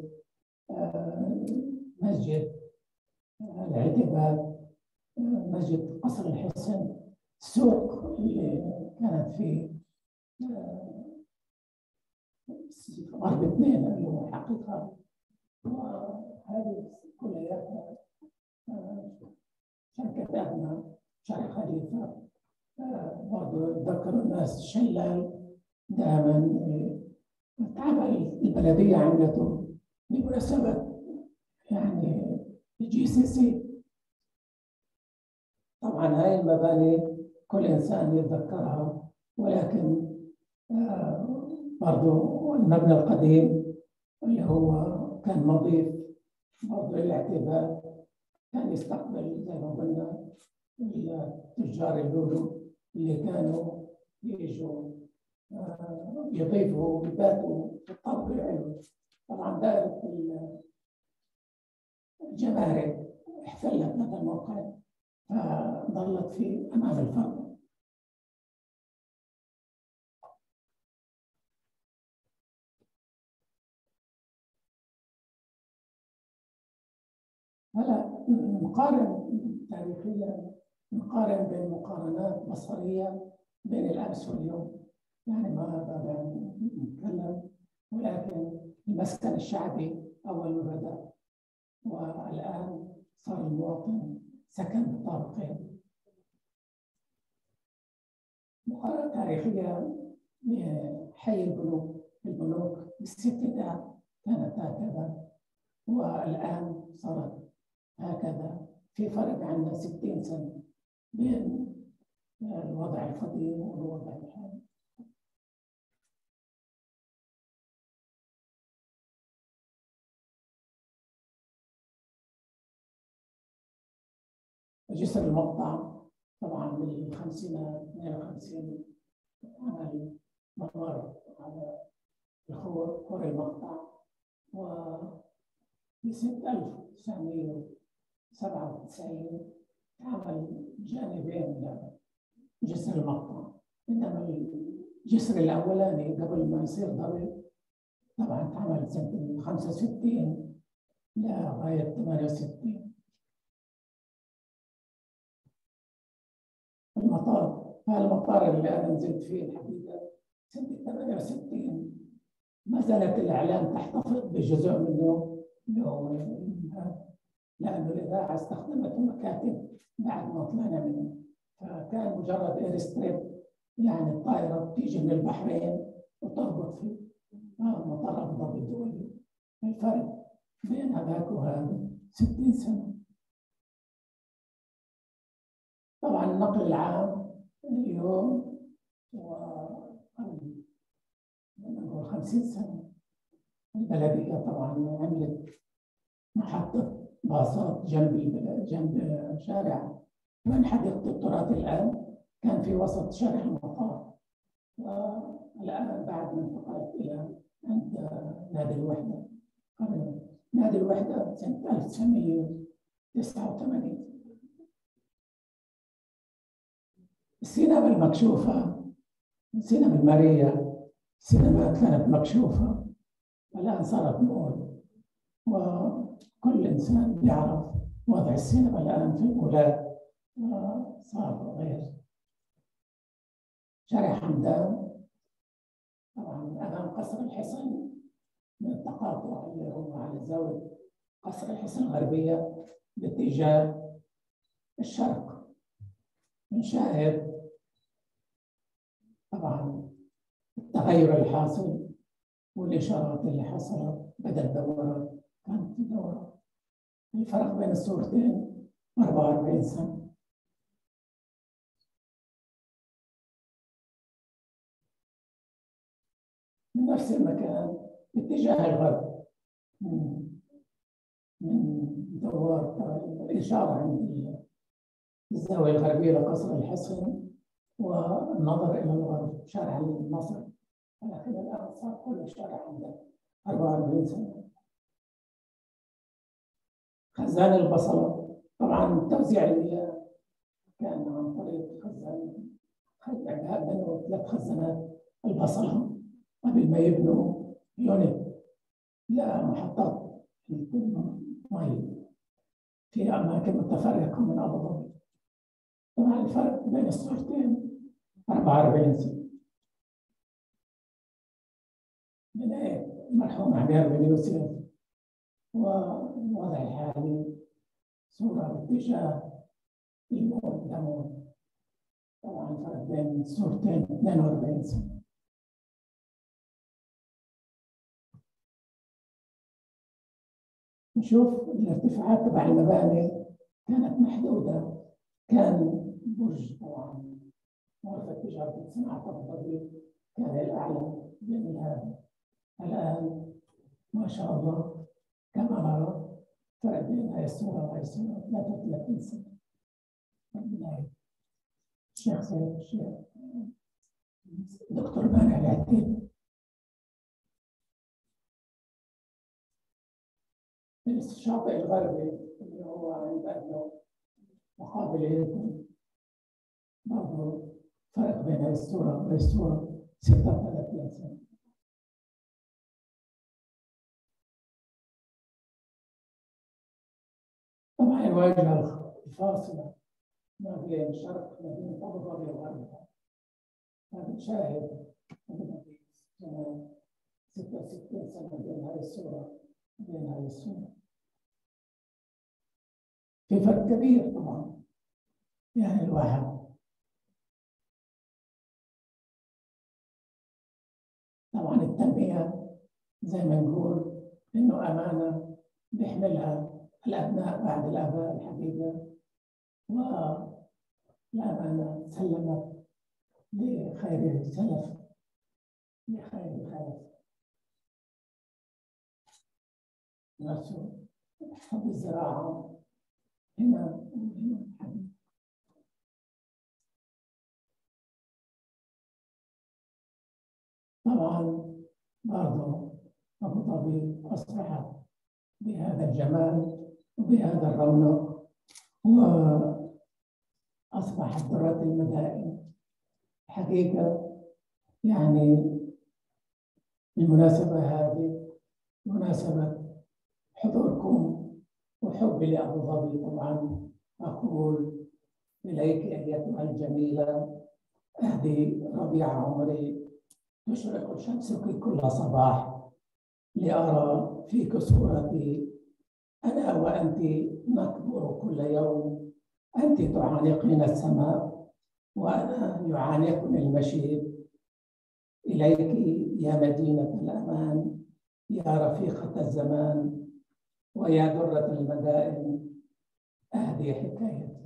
مسجد العتبات، مسجد قصر الحسن، السوق اللي كانت في غرب اثنين اللي هو حقيقة. وهذه كلياتها شركة أبناء شارع خليفة. برضو ذكروا الناس الشلال دائما تعمل البلدية عملته بمناسبة يعني الجي سي سي. طبعا هاي المباني كل إنسان يتذكرها، ولكن برضو المبنى القديم اللي هو كان نظيف برضو للاعتبار، كان يستقبل زي ما قلنا التجار اللولو اللي كانوا يجوا يضيفوا ويباتوا في الطابق العلوي. طبعا دائرة الجمارك احتلت هذا الموقع فظلت في أمام الفرد. هلا نقارن تاريخيا، نقارن بين مقارنات بصرية بين الأمس واليوم، يعني ما بقى نتكلم، ولكن المسكن الشعبي أول ما بدأ والآن صار المواطن سكن بطابقين. مقارنة تاريخية حي البنوك، البنوك بالستينات كانت هكذا والآن صارت هكذا، في فرق عندنا ستين سنة بين الوضع القديم والوضع الحالي. جسر المقطع طبعا بالخمسينات اثنين وخمسين عمل ممر على الخور المقطع، وفي سنة ألف وتسعمائة وسبعة وتسعين عمل جانبين لجسر المقطع، انما الجسر الاولاني قبل ما يصير ضرب طبعا اتعمل سنة خمسة وستين لغاية ثمانية وستين. المطار، هالمطار اللي انا نزلت فيه الحقيقه سنه ثمانية وستين ما زالت الاعلام تحتفظ بجزء منه، لانه الاذاعه استخدمت مكاتب بعد ما طلعنا منه، فكان مجرد اير ستريب، يعني الطائره بتيجي من البحرين وتربط في مطار ابو ظبي الدولي. الفرق بين هذاك وهذا ستين سنه. طبعا النقل العام اليوم وقبل خمسين سنة البلدية طبعا عملت محطة باصات جنب البلد، جنب شارع وين حديقة التراث الآن كان في وسط شارع المطار، والآن بعد ما انتقلت إلى عند نادي الوحدة. نادي الوحدة سنة ألف وتسعمائة وتسعة وثمانين. السينما المكشوفة، السينما المارية، السينمات كانت مكشوفة، الآن صارت مول، وكل إنسان بيعرف وضع السينما الآن في المولات صار غير. شارع حمدان طبعا أمام قصر الحصن من التقاطع اللي هو على زاوية قصر الحصن الغربية باتجاه الشرق، نشاهد طبعا التغير الحاصل والإشارات اللي حصلت بدل دورات كانت دورات. الفرق بين الصورتين أربعة وأربعين سنة. من نفس المكان باتجاه الغرب من من دوار الإشارة عند الزاوية الغربية لقصر الحصن والنظر إلى الغرب شارع النصر، ولكن الآن صار كل الشارع عنده أربعة وأربعين سنة. خزان البصلة طبعا توزيع المياه كان عن طريق خزان، بنوا ثلاث خزانات البصلة قبل ما يبنوا يونت لمحطات مي في أماكن متفرقة من أبو ظبي. طبعا الفرق بين الصورتين أربعة وأربعين سنة. من المرحوم عبير بن يوسف والوضع الحالي صورة باتجاه الموت دمون. طبعا الفرق بين الصورتين اثنين وأربعين سنة. نشوف الارتفاعات تبع المباني كانت محدودة. كان برج طبعا غرفة تجارة الصناعة أبو ظبي كان الأعلى بين هذا. الآن ما شاء الله كما نرى فرق بين هاي الصورة وهاي الصورة ثلاثة وثلاثين سنة. من الشيخ سيد الشيخ دكتور مانع العتيب. الشاطئ الغربي اللي هو عند أبنو مقابل هيلتون برضه فرق بين هاي الصورة وهاي الصورة ستة وثلاثين سنة. طبعا الواجهة الفاصلة ما بين شرق مدينة أبو ظبي وغربها بنشاهد سنة ستة وستين سنة بين هذه الصورة وبين هذه الصورة. في فرق كبير طبعا. يعني الواحد طبعا التنمية زي ما نقول إنه أمانة بيحملها الأبناء بعد الآباء الحقيقة، والأمانة سلمت لخير السلف لخير الخلف نفسه. حب الزراعة هنا وهنا حبيب. طبعا برضه أبو ظبي أصبحت بهذا الجمال وبهذا الرونق، وأصبحت درة المدائن حقيقة. يعني المناسبة هذه مناسبة حضوركم وحبي لأبو ظبي، طبعا أقول إليك أيتها الجميلة أهدي ربيع عمري، تشرق شمسك كل صباح لأرى فيك صورتي أنا وأنت نكبر كل يوم. أنت تعانقين السماء وأنا يعانقني المشيب. إليك يا مدينة الأمان، يا رفيقة الزمان، ويا درة المدائن أهدي حكايتي.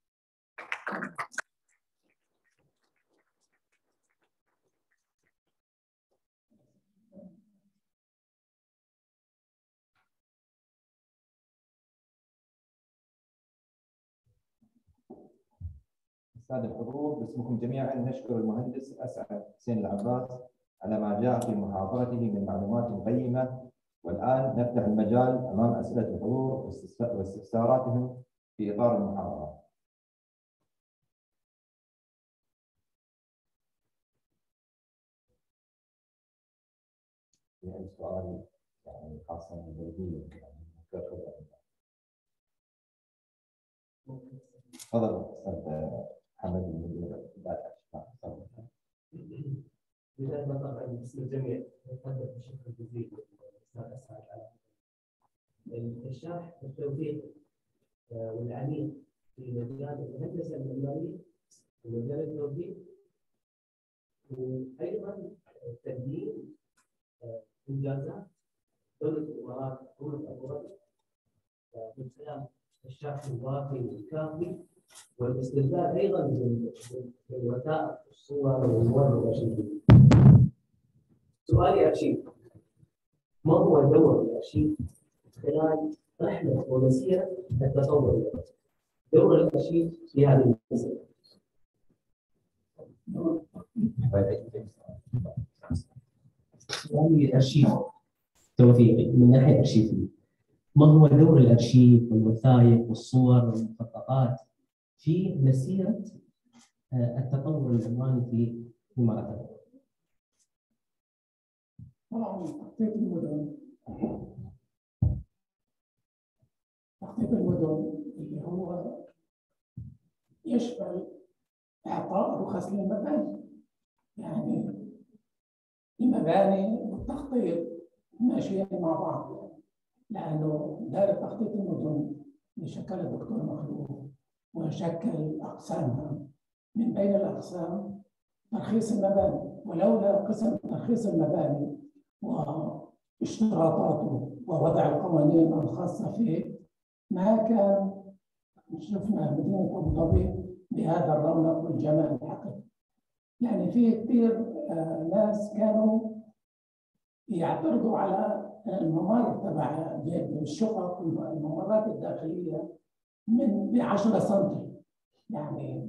السادة الحضور، باسمكم جميعا نشكر المهندس أسعد حسين العباس على ما جاء في محاضرته من معلومات قيمة. والآن نفتح المجال أمام أسئلة الحضور واستفساراتهم في إطار المحاضرة. في أي سؤال يعني خاصة بالبلدية يعني تفضل أستاذ محمد المدير إدارة الشباب. بداية طبعا باسم الجميع نتحدث بشكل جزئي الأستاذ أسعد على الشرح التوثيقي والعميق في مجال الهندسة المعمارية ومجال التوثيق، وأيضا تقديم إنجازات دولة الإمارات دولة أبو ظبي من خلال الشرح الوافي والكافي والاستفادة أيضا من الوثائق الصور والصور والأرشيف. سؤالي أرشيف، ما هو دور الأرشيف خلال رحلة ومسيرة التطور؟ دور الأرشيف في هذه المسيرة. سؤالي أرشيف توثيقي من ناحية أرشيفية، ما هو دور الأرشيف والوثائق والصور والمخططات في مسيرة التطور العمراني في الإمارات؟ طبعا تخطيط المدن تخطيط المدن اللي هو يشمل إعطاء رخص للمباني. يعني المباني والتخطيط ماشيين مع بعض، لأنه دائرة تخطيط المدن يشكل الدكتور مخلوف ويشكل أقسامها. من بين الأقسام ترخيص المباني، ولولا قسم ترخيص المباني واشتراطاته ووضع القوانين الخاصة فيه ما كان شفنا مدينة أبو ظبي بهذا الرونق والجمال الحقيقي. يعني في كثير ناس كانوا يعترضوا على الممر تبع الشقق الممرات الداخلية من بعشرة سنتي. يعني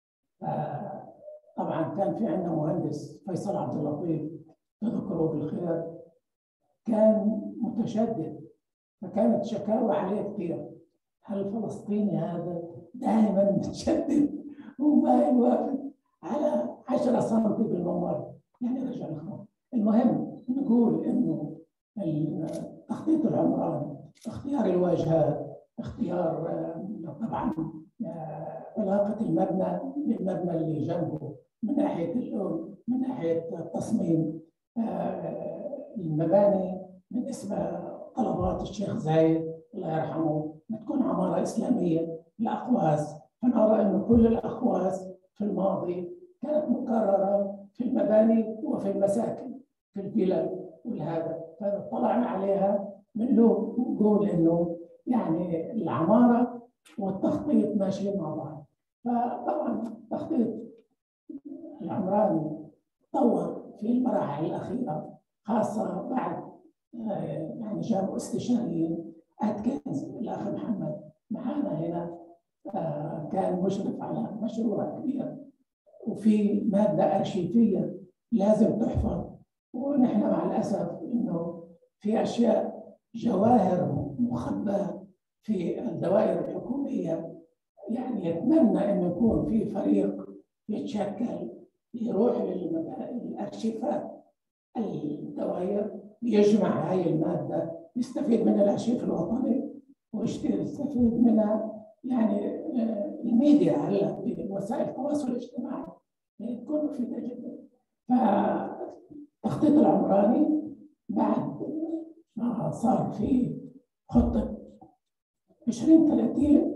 طبعا كان في عندنا مهندس فيصل عبد اللطيف تذكره بالخير، كان متشدد، فكانت شكاوى عليه كثير. هل الفلسطيني هذا دائما متشدد وما يوافق على عشرة سنتي بالممر؟ يعني رجع الخمر. المهم نقول انه التخطيط العمراني، اختيار الواجهات، اختيار آه، طبعا آه، علاقة المبنى بالمبنى اللي جنبه من ناحية اللون، من ناحية التصميم، آه، المباني بالنسبة طلبات الشيخ زايد الله يرحمه تكون عمارة إسلامية، الأقواس، فنرى أن كل الأقواس في الماضي كانت مكررة في المباني وفي المساكن في الفلل والهذا، فاطلعنا عليها بنقول نقول انه يعني العماره والتخطيط ماشيين مع بعض. فطبعا التخطيط العمراني تطور في المراحل الاخيره، خاصه بعد يعني جابوا استشاريين. اتكنز الاخ محمد معنا هنا كان مشرف على مشروع كبير، وفي ماده ارشيفيه لازم تحفظ، ونحن مع الاسف انه في اشياء جواهر مخباه في الدوائر الحكوميه. يعني يتمنى ان يكون في فريق يتشكل يروح للارشيفات الدوائر يجمع هاي الماده، يستفيد من الارشيف الوطني ويستفيد منها يعني الميديا هلا بوسائل التواصل الاجتماعي تكون مفيده جدا. فالتخطيط العمراني بعد ما صار في خطه عشرين ثلاثين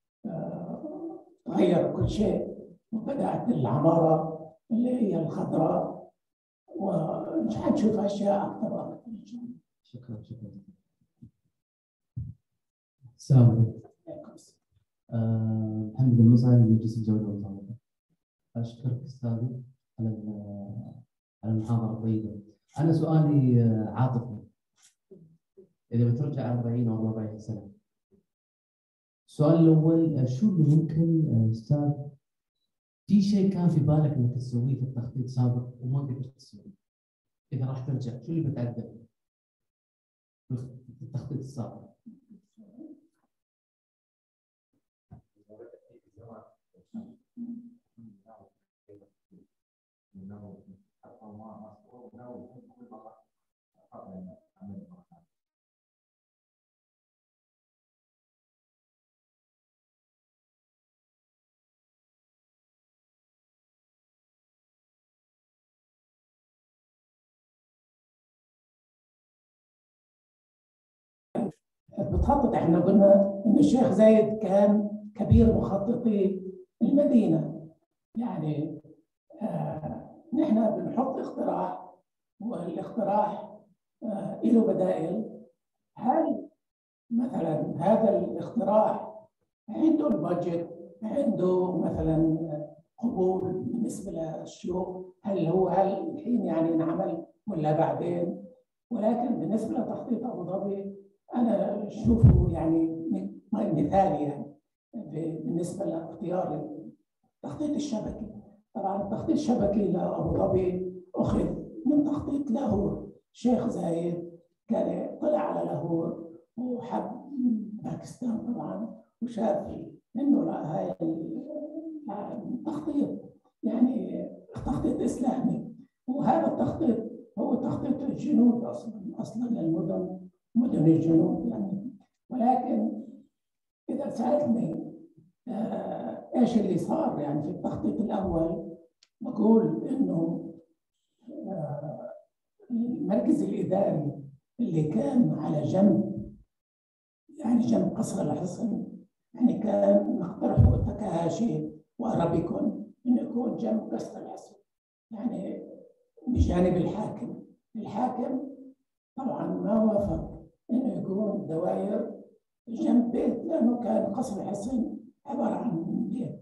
تغير كل شيء، وبدات العماره اللي هي الخضراء، ومش حنشوف اشياء اكثر واكثر ان شاء الله. شكرا شكرا. السلام عليكم. أه محمد المسعد من مجلس الجوده والمنظمه. اشكرك استاذي على على المحاضره الطيبه. انا سؤالي عاطفي، اذا بترجع أربعين او أربعين سنه. السؤال الاول، شو اللي ممكن استاذ في شيء كان في بالك انك تسويه في التخطيط سابق وما قدرت تسويه؟ اذا راح ترجع شو اللي بتعدل في التخطيط السابق؟ بتخطط، احنا قلنا ان الشيخ زايد كان كبير مخططي المدينه، يعني آه نحن بنحط اقتراح، والاقتراح آه له بدائل. هل مثلا هذا الاقتراح عنده البادجت، عنده مثلا قبول بالنسبه للشيوخ؟ هل هو هل الحين يعني ينعمل ولا بعدين؟ ولكن بالنسبه لتخطيط ابو ظبي انا اشوفه يعني مثالي، يعني بالنسبه لاختيار التخطيط الشبكي. طبعا التخطيط الشبكي لابو ظبي اخذ من تخطيط لاهور. شيخ زايد كان طلع على لاهور وحب باكستان طبعا، وشاف انه هاي التخطيط يعني تخطيط اسلامي، وهذا التخطيط هو تخطيط الجنود اصلا اصلا للمدن، مدن الجنوب يعني. ولكن اذا سالتني آه ايش اللي صار يعني في التخطيط الاول، بقول انه آه المركز الاداري اللي كان على جنب يعني جنب قصر الحصن، يعني كان نقترحه تكهاشي وارابيكون انه يكون جنب قصر الحصن، يعني بجانب الحاكم. الحاكم طبعا ما وافق انه يكون دوائر جنب بيت، لانه كان قصر الحصن عباره عن بيت.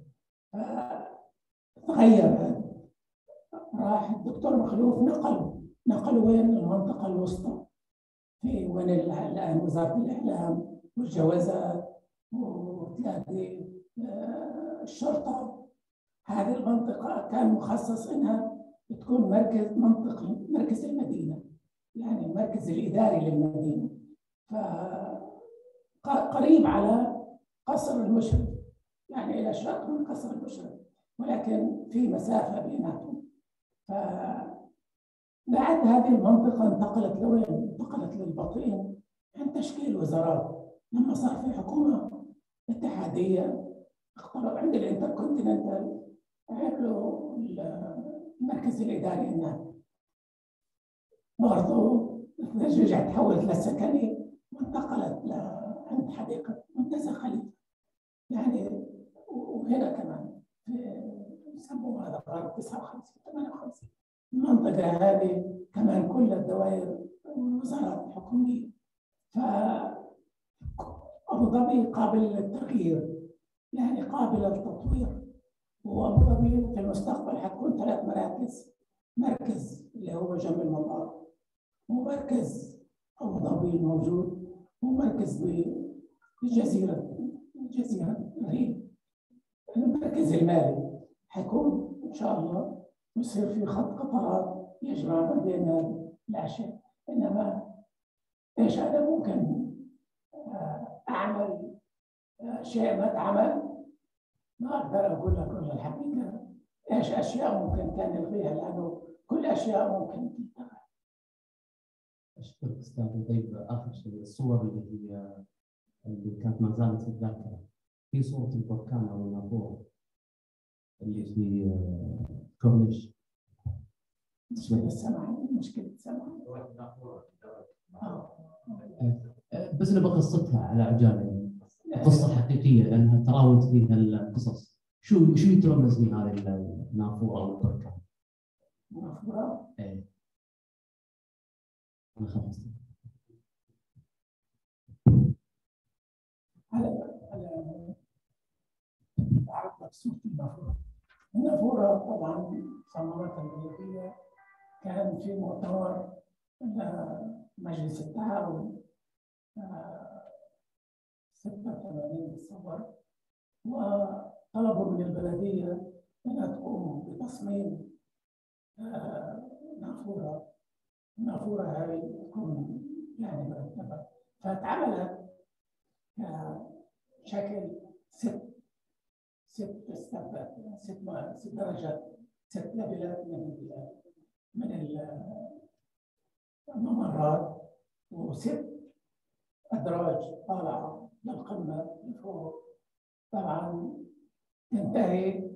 فتغير، راح الدكتور مخلوف نقله نقله وين؟ المنطقه الوسطى، في وين الان وزاره الاعلام والجوازات وتلاقي الشرطه. هذه المنطقه كان مخصص انها تكون مركز منطقي، مركز المدينه، يعني المركز الاداري للمدينه، فقريب على قصر المشرف، يعني الى الشرق من قصر المشرف، ولكن في مسافه بيناتهم. فبعد هذه المنطقه انتقلت لوين؟ انتقلت للبطين عن تشكيل وزارات، لما صار في حكومة اتحادية اخترعوا عند الانتركونتيننتال عملوا المركز الإداري هناك. برضه رجعت تحولت للسكني وانتقلت عند حديقة منتزه خليفة. يعني وهنا كمان يسموها هذا غرب تسعة وخمسين ثمانية وخمسين. المنطقة هذه كمان كل الدوائر والوزارات الحكومية. فأبو ظبي قابل للتغيير، يعني قابل للتطوير. وأبو ظبي في المستقبل حتكون ثلاث مراكز، مركز اللي هو جنب المطار، ومركز أبو ظبي الموجود، ومركز بالجزيرة الجزيرة الريم. المركز المالي حيكون إن شاء الله يصير في خط قطارات يجمع ما بين الأشياء. إنما إيش أنا ممكن أعمل شيء ما اتعمل؟ ما أقدر أقول لك كل الحقيقة. إيش أشياء ممكن كان نلغيها، لأنه كل أشياء ممكن تتغير. أشكرك أستاذ. طيب آخر شيء، الصور اللي هي اللي كانت ما زالت في الذاكرة، في صورة البركان أو النافورة اللي في كورنيش. مشكلة السمع، مشكلة السمع. بس نبغى قصتها على عجالة، قصة حقيقية لأنها تراود فيها القصص. شو شو يترمز في هذه النافورة أو البركان؟ النافورة؟ إيه. أنا خلصت. على على أعرف لك صورة النافورة. النافورة طبعا صممتها البلدية، كان في مؤتمر مجلس التعاون ستة وثمانين بالصبر، وطلبوا من البلدية أنها تقوم بتصميم نافورة. النافورة هذه تكون يعني مرتبة، فاتعملت شكل ست ست استبات ست ست درجات، ست ليفلات من من الممرات، وست أدراج طالعة للقمة لفوق. طبعا تنتهي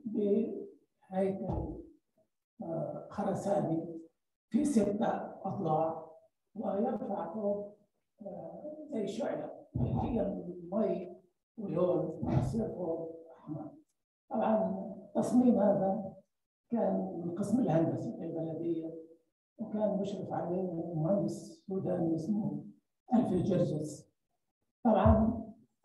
بهيكل خرساني في ستة أضلاع، ويرفع فوق زي شعلة هي المي ولون يصير فوق أحمر. طبعا التصميم هذا كان من قسم الهندسة في البلدية، وكان مشرف عليه مهندس سوداني اسمه ألفي جرجس. طبعا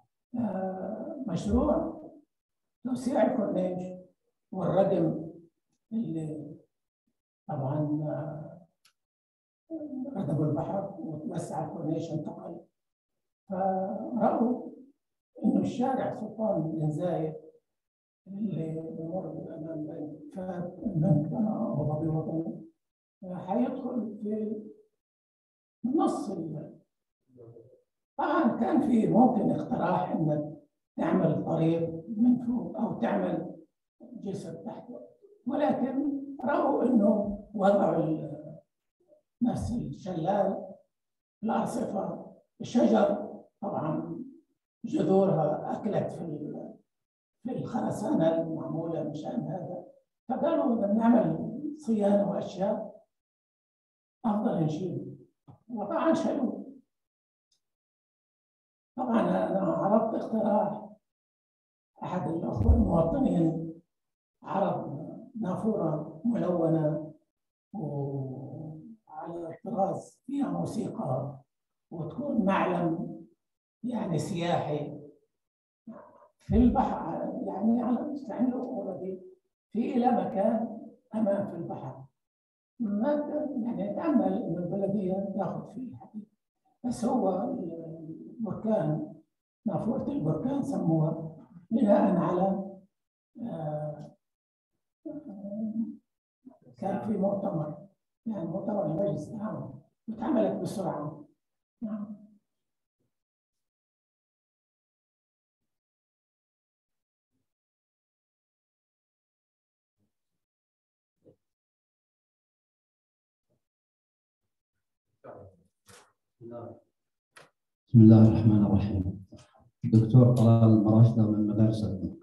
مشروع توسيع الكورنيش والردم اللي طبعا ردموا البحر وتوسع الكورنيش انتقل. فرأوا إنه الشارع سلطان بن زايد اللي بمر أمام بنك أبو ظبي وطني حيدخل في نص. طبعا كان في ممكن اقتراح انك تعمل طريق من فوق او تعمل جسر تحته، ولكن راوا انه وضعوا نفس الشلال الارصفه الشجر طبعا جذورها اكلت في في الخرسانه المعموله مشان هذا، فقالوا بدنا نعمل صيانه واشياء افضل نشيل، وطبعا شالوه. طبعا انا عرضت اقتراح، احد الاخوه المواطنين عرض نافوره ملونه وعلى الطراز فيها موسيقى وتكون معلم يعني سياحي في البحر، يعني على استعملوا اوريدي في الى مكان امام في البحر. ما يعني تامل ان البلديه تاخذ فيه الحديث، بس هو البركان نافورة البركان سموها بناء على آه كان في مؤتمر، يعني مؤتمر المجلس التعاون واتعملت بسرعه. نعم. بسم الله الرحمن الرحيم. دكتور طلال مراشدة من مدارس البنوك.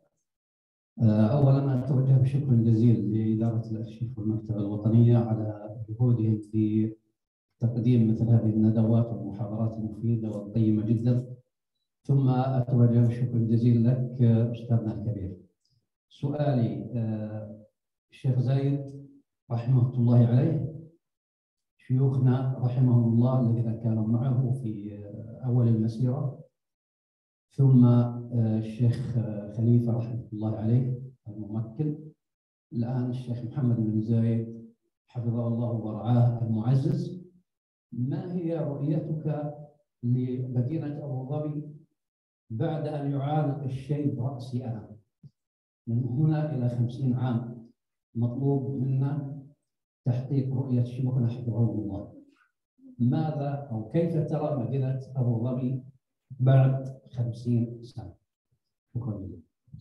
أولاً أتوجه بشكر جزيل لإدارة الأرشيف والمكتبة الوطنية على جهودهم في تقديم مثل هذه الندوات والمحاضرات المفيدة والقيمة جداً. ثم أتوجه بشكر جزيل لك أستاذنا الكبير. سؤالي الشيخ زايد رحمه الله عليه، شيوخنا رحمهم الله الذين كانوا معه في أول المسيرة، ثم الشيخ خليفة رحمه الله عليه الممكن، الآن الشيخ محمد بن زايد حفظه الله ورعاه المعزز. ما هي رؤيتك لمدينة أبو ظبي بعد أن يعانق الشيب رأسي أنا من هنا إلى خمسين عام؟ مطلوب منا تحقيق رؤية شيوخنا حفظهم الله. ماذا أو كيف ترى مدينة أبو ظبي بعد خمسين سنة؟ شكرا جزيلا.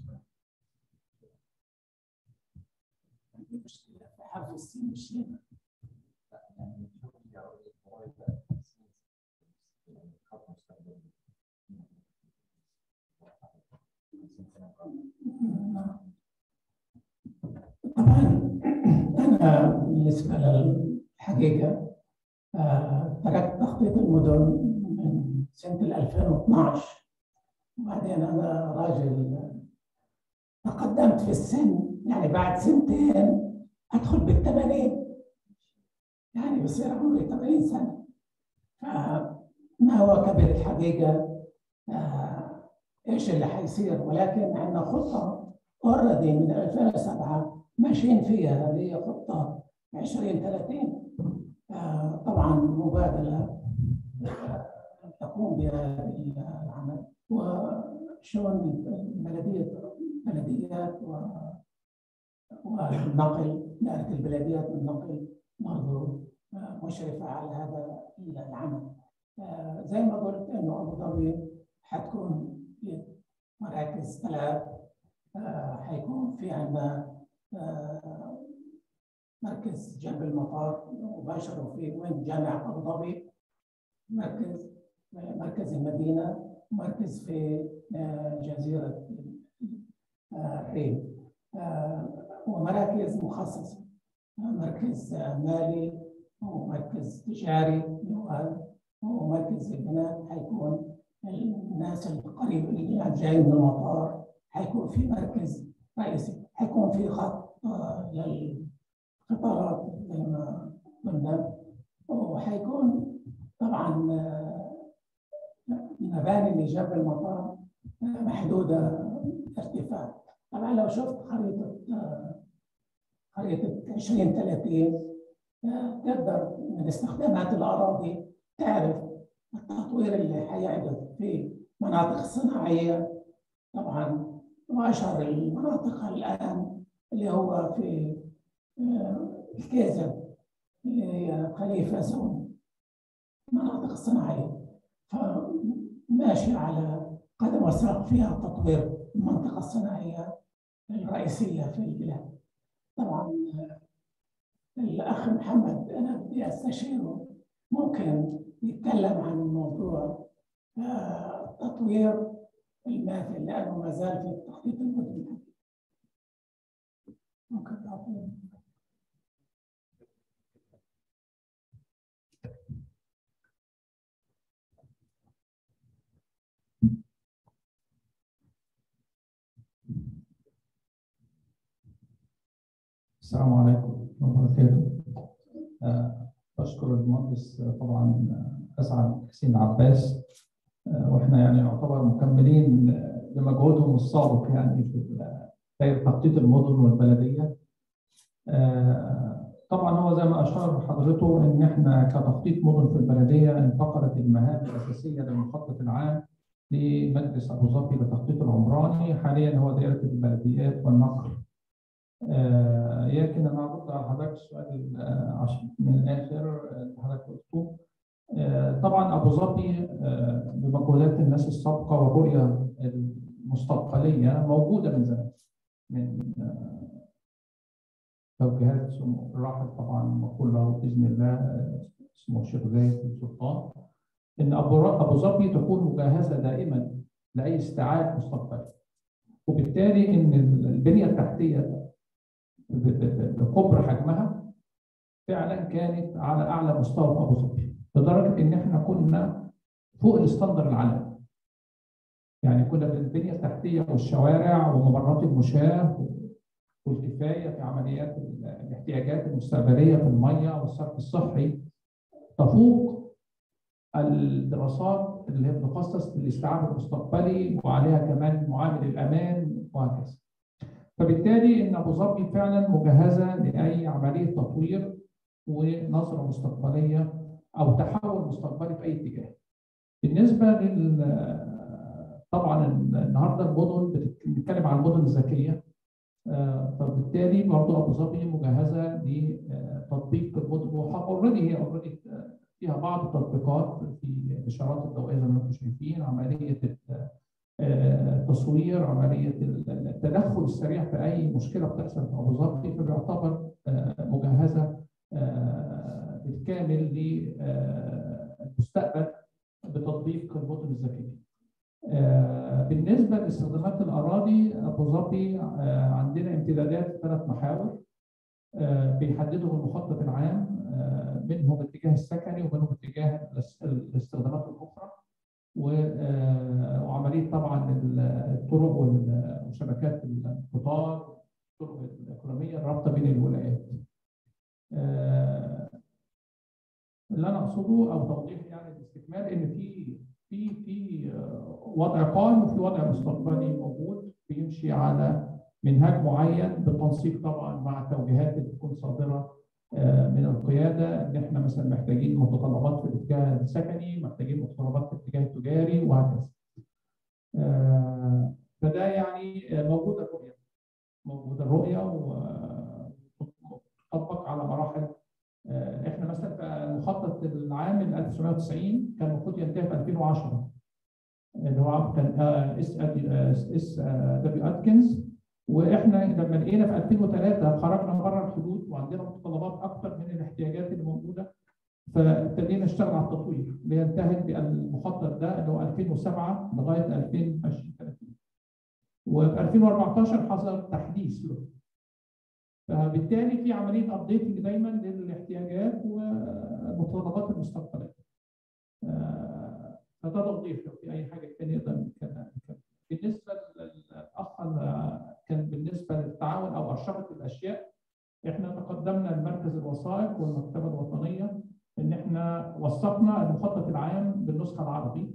طبعا أنا بالنسبة للحقيقة تركت تخطيط المدن من سنة ألفين واثناشر، وبعدين أنا راجل تقدمت في السن، يعني بعد سنتين أدخل بالثمانين، يعني بصير عمري ثمانين سنة. فما واكب الحقيقة آه إيش اللي حيصير، ولكن عندنا خطة أوريدي من ألفين وسبعة ماشيين فيها، اللي هي خطة عشرين ثلاثين. آه طبعا مبادلة تقوم بهذا العمل، وشون البلدية بلديات والنقل، دائرة البلديات والنقل برضه مشرفة على هذا العمل. زي ما قلت إنه أبو ظبي حتكون في مراكز ثلاث، حيكون في عندنا مركز جنب المطار مباشر وفي وين جامعة أبو ظبي، مركز مركز المدينة، مركز في جزيرة الريم، ومراكز مخصصة، مركز مالي ومركز تجاري ومركز البناء. حيكون الناس القريب اللي جايين من المطار حيكون في مركز رئيسي، حيكون في خط للقطارات زي ما قلنا، وحيكون طبعا المباني اللي جنب المطار محدودة ارتفاع. طبعا لو شفت خريطة خريطة عشرين ثلاثين تقدر من استخدامات الأراضي تعرف التطوير اللي حيحدث في مناطق صناعية. طبعا وأشهر المناطق الآن اللي هو في الكيزة اللي هي خليفة زون، مناطق صناعية، فماشي على قدم وساق فيها تطوير المنطقة الصناعية الرئيسية في البلاد. طبعا الأخ محمد أنا بدي أستشيره، ممكن يتكلم عن موضوع التطوير الماثل لأنه ما زال في تخطيط المدن. ممكن تعطيه. السلام عليكم ورحمة الله وبركاته. أشكر المهندس طبعا أسعد حسين عباس، وإحنا يعني يعتبر مكملين لمجهودهم السابق يعني في تخطيط المدن والبلدية. طبعا هو زي ما أشار حضرته إن إحنا كتخطيط مدن في البلدية انتقلت المهام الأساسية للمخطط العام لمجلس أبو ظبي للتخطيط العمراني، حاليا هو دائرة البلديات والنقل. آه يمكن انا ارد على حضرتك السؤال آه من الاخر اللي حضرتك قلته. آه طبعا ابو ظبي آه بمجهودات الناس السابقه والرؤيه المستقبليه موجوده من زمان، من آه توجيهات الراحل طبعا مقول له باذن الله اسمه الشيخ زايد بن سلطان. ان ابو ابو ظبي تكون مجهزه دائما لاي استيعاب مستقبلي، وبالتالي ان البنيه التحتيه بكبر حجمها فعلا كانت على اعلى مستوى في ابو ظبي، لدرجه ان احنا كنا فوق الستاندر العالمي. يعني كنا بالبنيه التحتيه والشوارع وممرات المشاة والكفايه في عمليات الاحتياجات المستقبليه في الميه والصرف الصحي تفوق الدراسات اللي هي بتخصص للاستيعاب المستقبلي، وعليها كمان معامل الامان وهكذا. فبالتالي ان ابو ظبي فعلا مجهزه لاي عمليه تطوير ونظره مستقبليه او تحول مستقبلي في اي اتجاه. بالنسبه لل طبعا النهارده المدن بنتكلم عن المدن الذكيه، فبالتالي برضه ابو ظبي مجهزه لتطبيق المدن، اوريدي هي اوريدي فيها بعض التطبيقات في الاشارات الضوئيه زي ما انتم شايفين، عمليه التصوير، عمليه التدخل السريع في اي مشكله بتحصل في ابو ظبي، فبيعتبر مجهزه بالكامل للمستقبل بتطبيق المدن الذكيه. بالنسبه لاستخدامات الاراضي، ابو ظبي عندنا امتدادات ثلاث محاور بيحددهم المخطط العام، منهم الاتجاه السكني ومنهم اتجاه الاستخدامات الاخرى، وعمليه طبعا الطرق وشبكات القطار، الطرق الاقليميه الرابطه بين الولايات. اللي انا اقصده او توضيح يعني الاستكمال ان في في في وضع قائم وفي وضع مستقبلي موجود بيمشي على منهاج معين بالتنسيق طبعا مع التوجيهات اللي بتكون صادره من القياده، ان احنا مثلا محتاجين متطلبات في الاتجاه السكني، محتاجين متطلبات في الاتجاه التجاري وهكذا. فده يعني موجوده الرؤيه موجوده الرؤيه وتطبق على مراحل. احنا مثلا في المخطط العام ل ألف وتسعمائة وتسعين كان المفروض ينتهي في ألفين وعشرة، اللي هو كان اس اس دبليو اتكنز، واحنا لما لقينا في ألفين وثلاثة خرجنا بره الحدود وعندنا متطلبات اكثر من الاحتياجات اللي موجوده، فابتدينا نشتغل على التطوير لينتهي بالمخطط ده اللي هو ألفين وسبعة لغايه ألفين وعشرين ثلاثين. وفي ألفين وأربعة عشر حصل تحديث له، فبالتالي في عمليه ابديتنج دايما للاحتياجات والمتطلبات المستقبليه. فده توضيح لو في اي حاجه ثانيه نقدر نتكلم. بالنسبه للاخ كان بالنسبه للتعاون او ارشفه الاشياء، احنا تقدمنا لمركز الوثائق والمكتبه الوطنيه ان احنا وثقنا المخطط العام بالنسخه العربي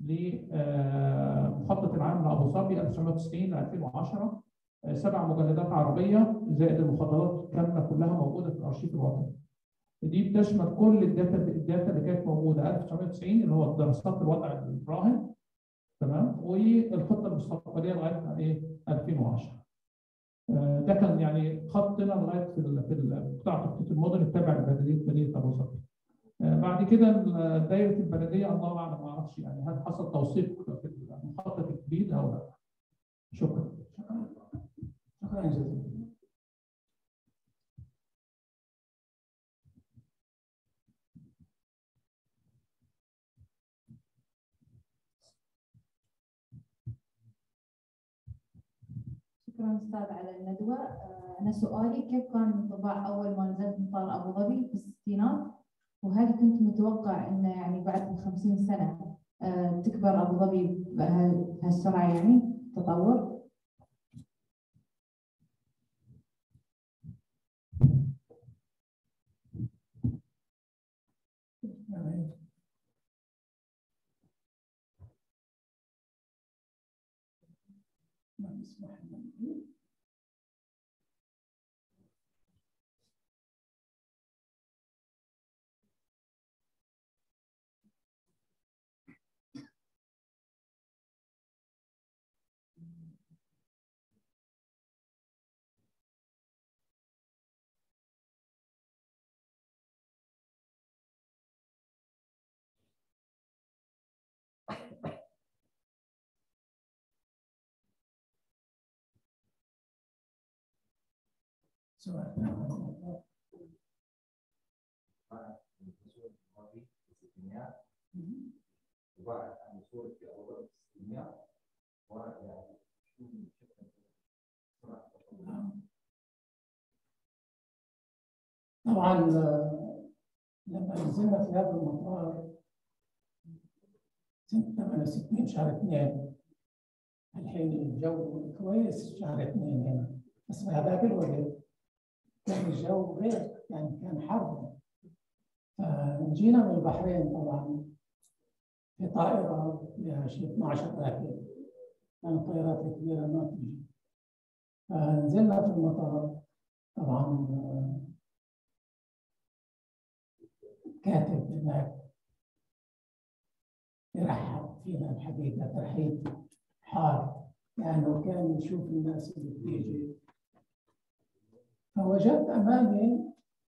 لمخطط العام لابو ظبي ألف وتسعمائة وتسعين ل ألفين وعشرة، سبع مجلدات عربيه زائد المخططات كامله كلها موجوده في الارشيف الوطني. دي بتشمل كل الداتا الداتا اللي كانت موجوده ألف وتسعمائة وتسعين اللي هو دراسات الوضع الراهن، تمام، والخطه المستقبليه لغايه ايه ألفين وعشرة. ده كان يعني خطنا لغايه في في قطاع تخطيط المدن التابع لبلديه مدينه ابو ظبي. بعد كده دايره البلديه الله اعلم، ما اعرفش يعني هل حصل توثيق في المخطط الجديد او لا. شكرا. شكرا جزيلا. شكرا أستاذ على الندوة. أنا سؤالي كيف كان انطباع أول ما نزلت مطار أبو ظبي في الستينات؟ وهل كنت متوقع أنه يعني بعد خمسين سنة تكبر أبو ظبي بهالسرعة يعني تطور؟ وبعد عن صورة في أوضاع الاستثناء ويعني طبعا لما نزلنا في هذا المطار سنة ثمانية وستين شهر اثنين، الحين الجو كويس شهر اثنين هنا، بس في هذاك الوقت كان الجو غير، يعني كان حر. فجينا من البحرين طبعا في طائرة فيها شيء اثني عشر راكب، كانت الطائرات الكبيرة ما تجي. فنزلنا في المطار طبعا كاتب هناك يرحب فينا الحقيقة ترحيب حار، يعني كان يشوف الناس اللي بتيجي. فوجدت أمامي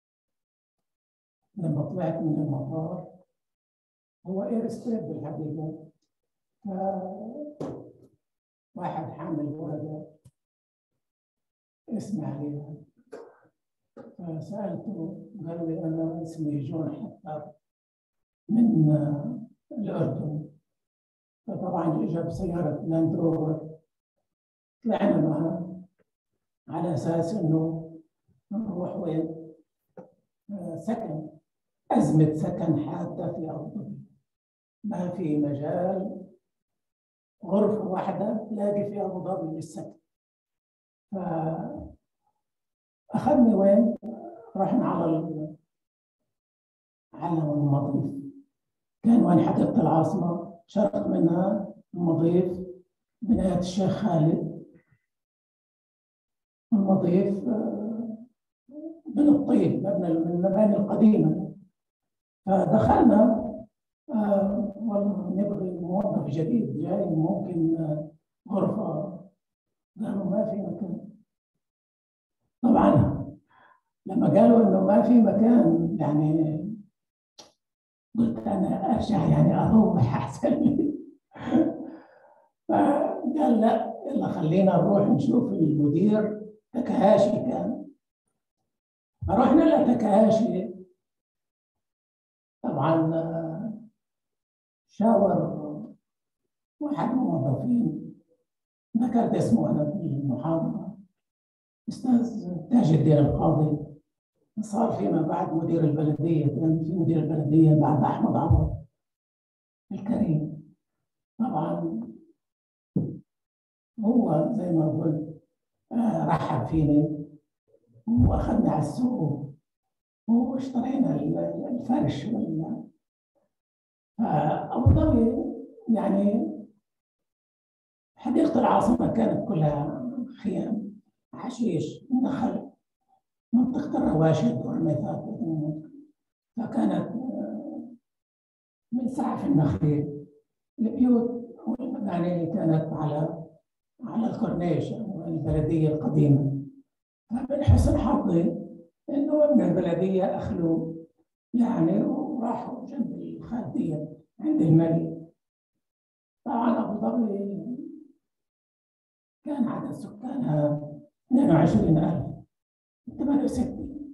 لما طلعت من المطار هو ايرستريب بالحقيقة، واحد حامل ورقة اسمي عليها. فسألته قال لي أنا اسمي جون حطاب من الأردن. فطبعا إجا بسيارة لاند روفر، طلعنا معها على أساس إنه نروح وين؟ سكن، أزمة سكن حادة في أبو ظبي، ما في مجال غرفة واحدة تلاقي في أبو ظبي للسكن. فأخذني وين؟ رحنا على على المضيف، كان وين حديقة العاصمة، شرق منها المضيف بناية الشيخ خالد، المضيف بن الطيب، مبنى من المباني القديمة. فدخلنا آه والله نبغي موظف جديد جاي، ممكن آه غرفة. قالوا ما في مكان. طبعا لما قالوا انه ما في مكان يعني قلت انا ارجع يعني اروح احسن لي. فقال لا يلا خلينا نروح نشوف المدير تكهاشي كان. فرحنا لتكهاشي، طبعا شاور واحد من الموظفين، ذكرت اسمه انا في المحاضره، استاذ تاج الدين القاضي، صار فيما بعد مدير البلديه، كان في مدير البلديه بعد احمد عوض الكريم. طبعا هو زي ما قلت رحب فيني واخذني على السوق واشترينا الفرش. فابو ظبي يعني حديقه العاصمه كانت كلها خيام حشيش، دخل منطقه الرواشد والميثاق، فكانت من سعف النخيل. البيوت والمباني كانت على على الكورنيش او البلديه القديمه. فمن حسن حظي انه ابن البلديه اخلوا يعني وراحوا جنب الخالديه عند الملك. طبعا ابو ظبي كان عدد سكانها اثنين وعشرين ألف. ثمانية وستين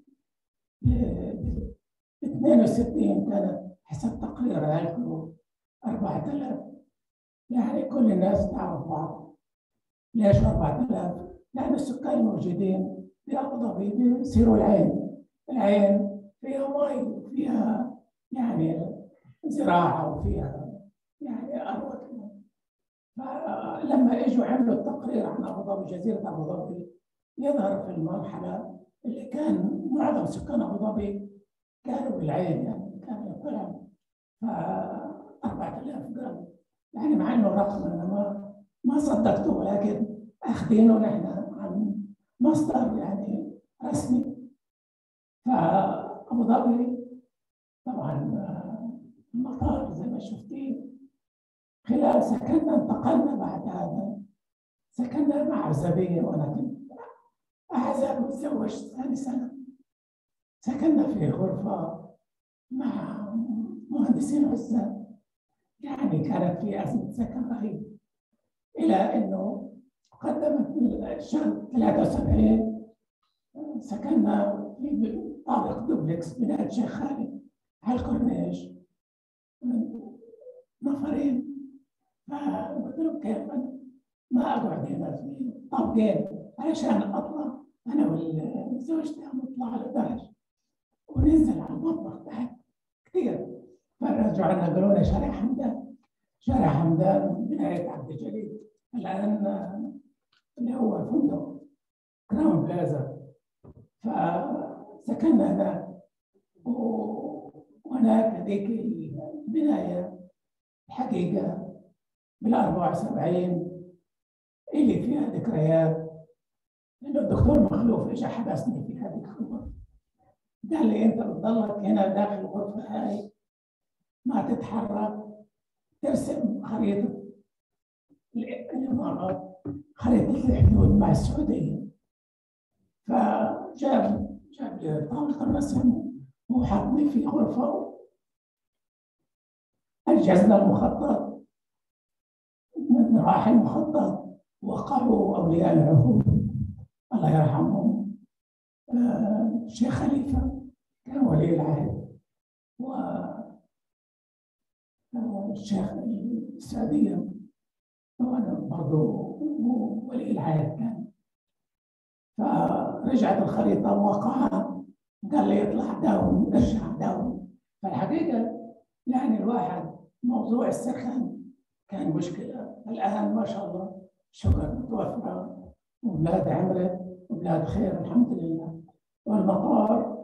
اثنين وستين كانت حسب تقرير هالكو أربعة آلاف. يعني كل الناس تعرف بعض. ليش أربعة آلاف؟ لأن السكان الموجودين في أبو ظبي بيصيروا العين، العين فيها مي وفيها يعني زراعة وفيها يعني أروة. فلما اجوا عملوا التقرير عن أبو ظبي، جزيرة أبو ظبي، يظهر في المرحلة اللي كان معظم سكان أبو ظبي كانوا بالعين، يعني كانوا يطلعوا. ف أربعة آلاف قالوا، يعني مع إنه الرقم أنا ما ما صدقته، ولكن أخذينه نحن عن مصدر يعني رسمي. فأبو ظبي طبعا المطار زي ما شفتين، خلال سكننا انتقلنا بعد هذا، سكننا مع عزبية، وأنا كنت أعزب وتزوجت ثاني سنة. سكننا في غرفة مع مهندسين عزاب، يعني كانت في أزمة سكن رهيب، إلى أنه قدمت الشهر ثلاثة وسبعين سكننا في طابق دوبلكس بناية الشيخ خالد على الكورنيش، نفرين. فقلت له كيف أنا ما أقعد هنا في طابقين علشان أطلع أنا وزوجتي نطلع على درج وننزل على المطبخ تحت كثير. فرجعوا نقلونا شارع حمدان. شارع حمدان بناية عبد الجليل الآن اللي هو فندق كراون بلازا. فسكننا هناك، وهناك هذيك البناية الحقيقة بال أربعة وسبعين اللي فيها ذكريات، لأنه الدكتور مخلوف إجا حبسني في هذه الغرفة. قال لي أنت بتضلك هنا داخل الغرفة هاي ما تتحرك، ترسم خريطة الإمارات، خريطة الحدود مع السعودية. فجاب جاب لي طاولة الرسم وحطني في غرفة، أنجزنا المخطط، راح المخطط وقعوا أولياء العهود الله يرحمهم. آه الشيخ خليفة كان ولي العهد، والشيخ السعودية وأنا برضه ولي العهد كان. فرجعت الخريطة موقعة، قال لي اطلع داوم ارجع داوم. فالحقيقة يعني الواحد موضوع السكن كان مشكلة. الآن ما شاء الله شقق متوفرة وبلاد عمرت وبلاد خير الحمد لله. والمطار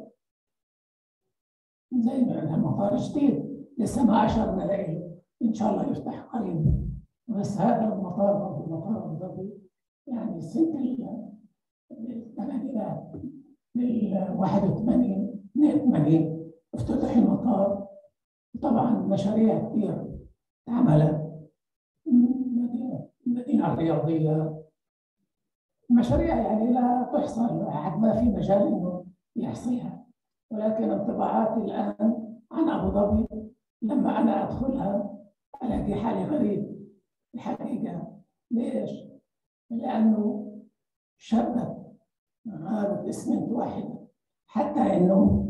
زي ما المطار جديد لسه ما أشرنا له، إن شاء الله يفتح قريب. بس هذا المطار برضه مطار أبو ظبي يعني سنة الثمانينات من واحد وثمانين اثنين وثمانين افتتح المطار. طبعا مشاريع كثير اتعملت، المدينة الرياضية، مشاريع يعني لا تحصى، عاد ما في مجال انه يحصيها. ولكن انطباعاتي الان عن ابو ظبي لما انا ادخلها الاقي حالي غريب الحقيقه. ليش؟ لانه شبت غابت اسمنت واحده، حتى انه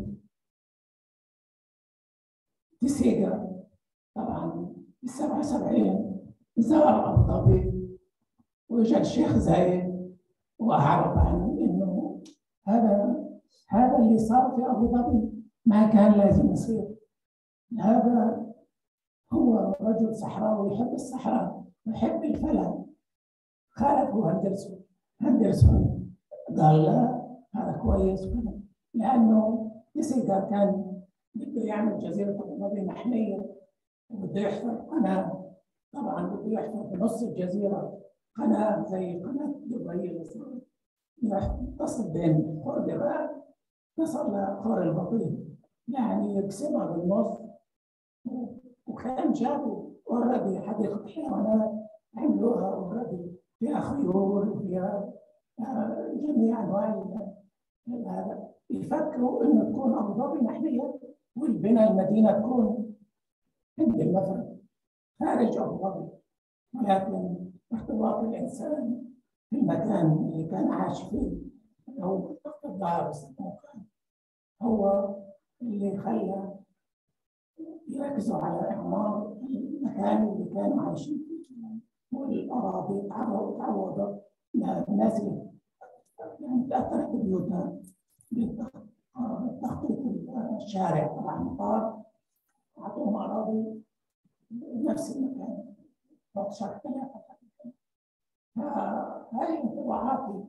في سيجا طبعا في سبعة وسبعين زار ابو ظبي وجاء الشيخ زايد واعرب عن انه هذا هذا اللي صار في ابو ظبي ما كان لازم يصير. هذا هو رجل صحراوي يحب الصحراء ويحب الفلك. خالفه هندرسون هندرسون قال لا هذا كويس، لانه سيجا كان بده يعمل جزيره ابو ظبي محميه وبده يحفر قناه. طبعا بده يحفر بنص الجزيره قناه زي قناه دبي اللي صارت تصل بين خور دبي تصل لخور البطيخ، يعني يقسمها بالنص. وكان جابوا اوريدي حديقه حيوانات عملوها اوريدي فيها خيول وفيها جميع انواع هذا. يفكروا انه تكون ابو ظبي محميه والبناء المدينه تكون عند المفرق خارج ابو ظبي، ولكن ارتباط الانسان في المكان اللي كان عايش فيه هو منطقه الظهر والسموكه هو اللي خلى يركزوا على اعمار المكان اللي كانوا عايشين فيه، والاراضي تعوضت للناس اللي يعني تاثرت ببيوتها بتخطيط الشارع تبع المطار، اعطوهم اراضي نفس المكان فوق شهر ثلاثه. فهذه انطباعاتي،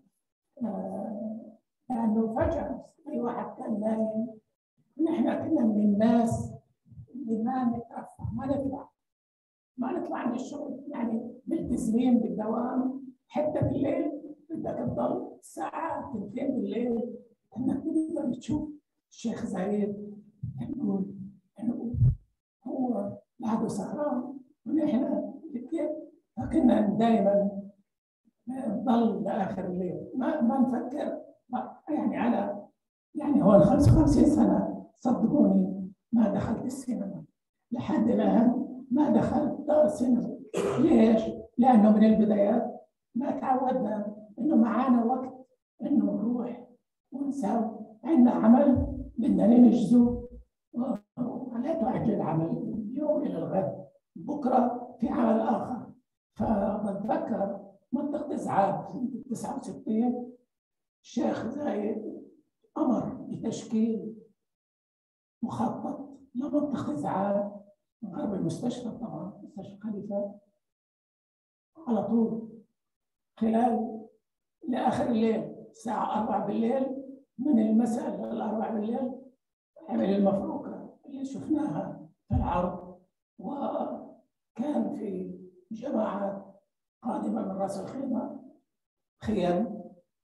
لانه فجاه اي واحد كان نايم. نحن كنا من الناس اللي ما نترفع ما نطلع ما نطلع من الشغل، يعني ملتزمين بالدوام حتى بالليل بدك تضل ساعات تنتين بالليل انك تقدر تشوف الشيخ زايد يقول انه هو بعده سهران ونحن كيف. فكنا دائما نضل لاخر الليل ما ما نفكر. يعني انا يعني هو خمسة وخمسين سنه صدقوني ما دخلت السينما لحد الان، ما دخلت دار سينما. ليش؟ لانه من البدايات ما تعودنا انه معانا وقت انه نروح ونساوي. عندنا عمل بدنا ننجزه ولا تعجل العمل يوم الى الغد بكره في عمل اخر. فبتذكر منطقه اسعاد في تسعة وستين الشيخ زايد امر بتشكيل مخطط لمنطقه اسعاد غرب المستشفى، طبعا مستشفى خليفه، على طول خلال لاخر الليل الساعه أربعة بالليل، من المساء للأربع بالليل عمل المفروقه اللي شفناها في العرض. وكان في جماعات قادمه من راس الخيمه، خيم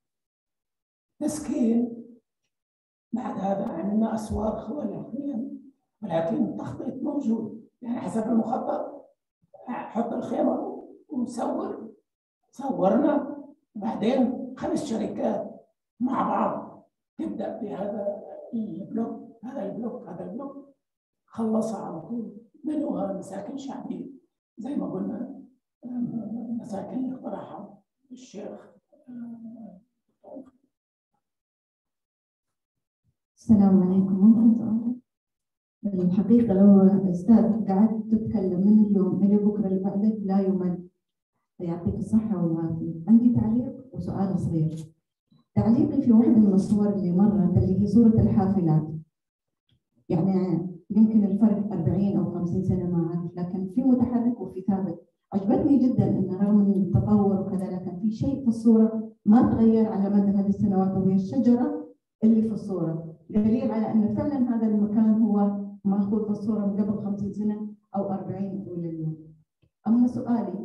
تسكين. بعد هذا عملنا اسواق حول الخيم، ولكن التخطيط موجود، يعني حسب المخطط حط الخيمه ونصور. صورنا، وبعدين خمس شركات مع بعض تبدا بهذا البلوك هذا البلوك هذا البلوك خلصها على طول. منها مساكن شعبيه زي ما قلنا، مساكن اللي اقترحها الشيخ. السلام عليكم. ممكن سؤال؟ الحقيقة لو أستاذ قعدت تتكلم من اليوم إلى بكرة اللي بعده لا يمل، يعطيك الصحة والعافية. عندي تعليق وسؤال صغير. تعليقي في واحدة من الصور اللي مرت اللي هي صورة الحافلات، يعني يمكن الفرق أربعين أو خمسين سنة ما أعرف، لكن في متحرك وفي ثابت. عجبتني جدا أن رغم التطور وكذا لكن في شيء في الصورة ما تغير على مدى هذه السنوات، وهي الشجرة اللي في الصورة، دليل على أن فعلا هذا المكان هو مأخوذ في الصورة من قبل خمسين سنة أو أربعين أو اليوم. أما سؤالي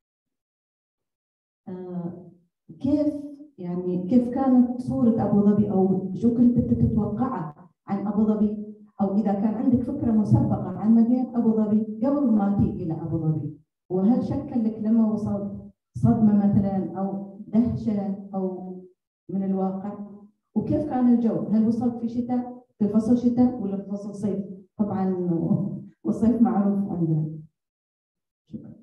آه كيف يعني كيف كانت صورة أبو ظبي، أو شو كنت تتوقعه عن أبو ظبي، أو إذا كان عندك فكرة مسبقة عن مدينة أبو ظبي قبل ما تيجي إلى أبو ظبي، وهل شكل لك لما وصلت صدمة مثلا أو دهشة أو من الواقع؟ وكيف كان الجو؟ هل وصلت في شتاء في فصل شتاء ولا في فصل صيف؟ طبعا والصيف معروف عندنا. شكرا.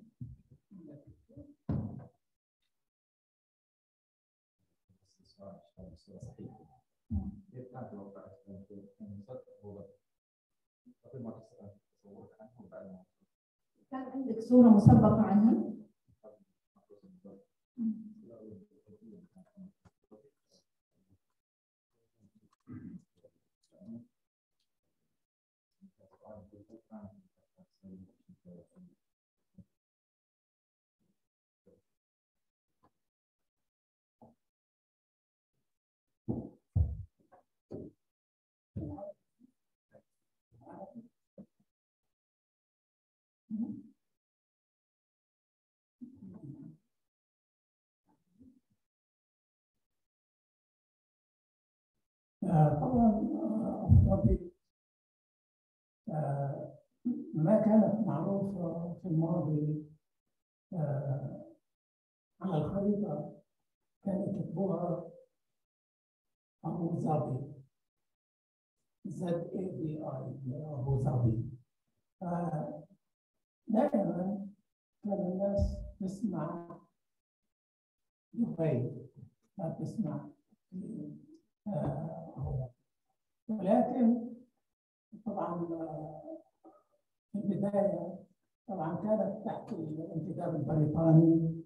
كيف كانت توقعك أن وصلت أبو ظبي؟ قبل ما تصورك عنه وبعد ما كان عندك صورة مسبقة عنها؟ طبعا أبو ظبي ما كانت معروفة في الماضي على الخريطة، كانوا يكتبوها أبو ظبي، زد اي بي اي، أبو ظبي. دائما كان الناس تسمع دبي، ما تسمع آه ولكن طبعا في البداية طبعا كانت تحت الانتداب البريطاني،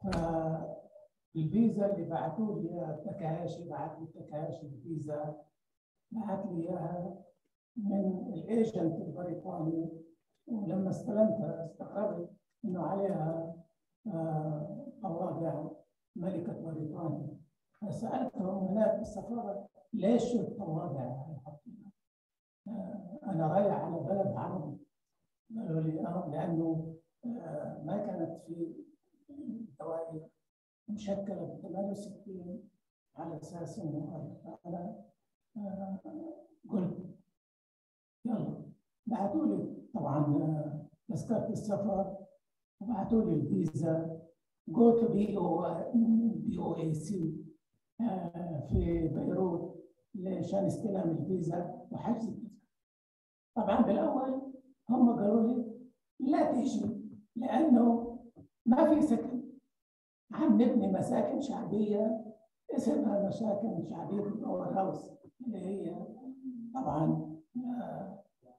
فالفيزا اللي بعثوا لي تكاهاشي، بعث لي تكاهاشي الفيزا، بعث لي اياها من الايجنت البريطاني، ولما استلمتها استغربت انه عليها طوابع ملكة بريطانيا. فسألتهم هناك في السفارة ليش الطوابع هاي حاطينها؟ أنا رايح على بلد عربي. قالوا لي آه لأنه ما كانت في دوائر مشكلة ب ثمانية وستين على أساس إنه أنا قلت يلا. بعثوا لي طبعا تذكرة السفر، وبعثوا لي الفيزا جو تو بي او بي او اي سي في بيروت عشان استلام الفيزا وحجز الفيزا. طبعا بالاول هم قالوا لي لا تيجي لانه ما في سكن، عم نبني مساكن شعبيه اسمها مساكن شعبيه باور هاوس، اللي هي طبعا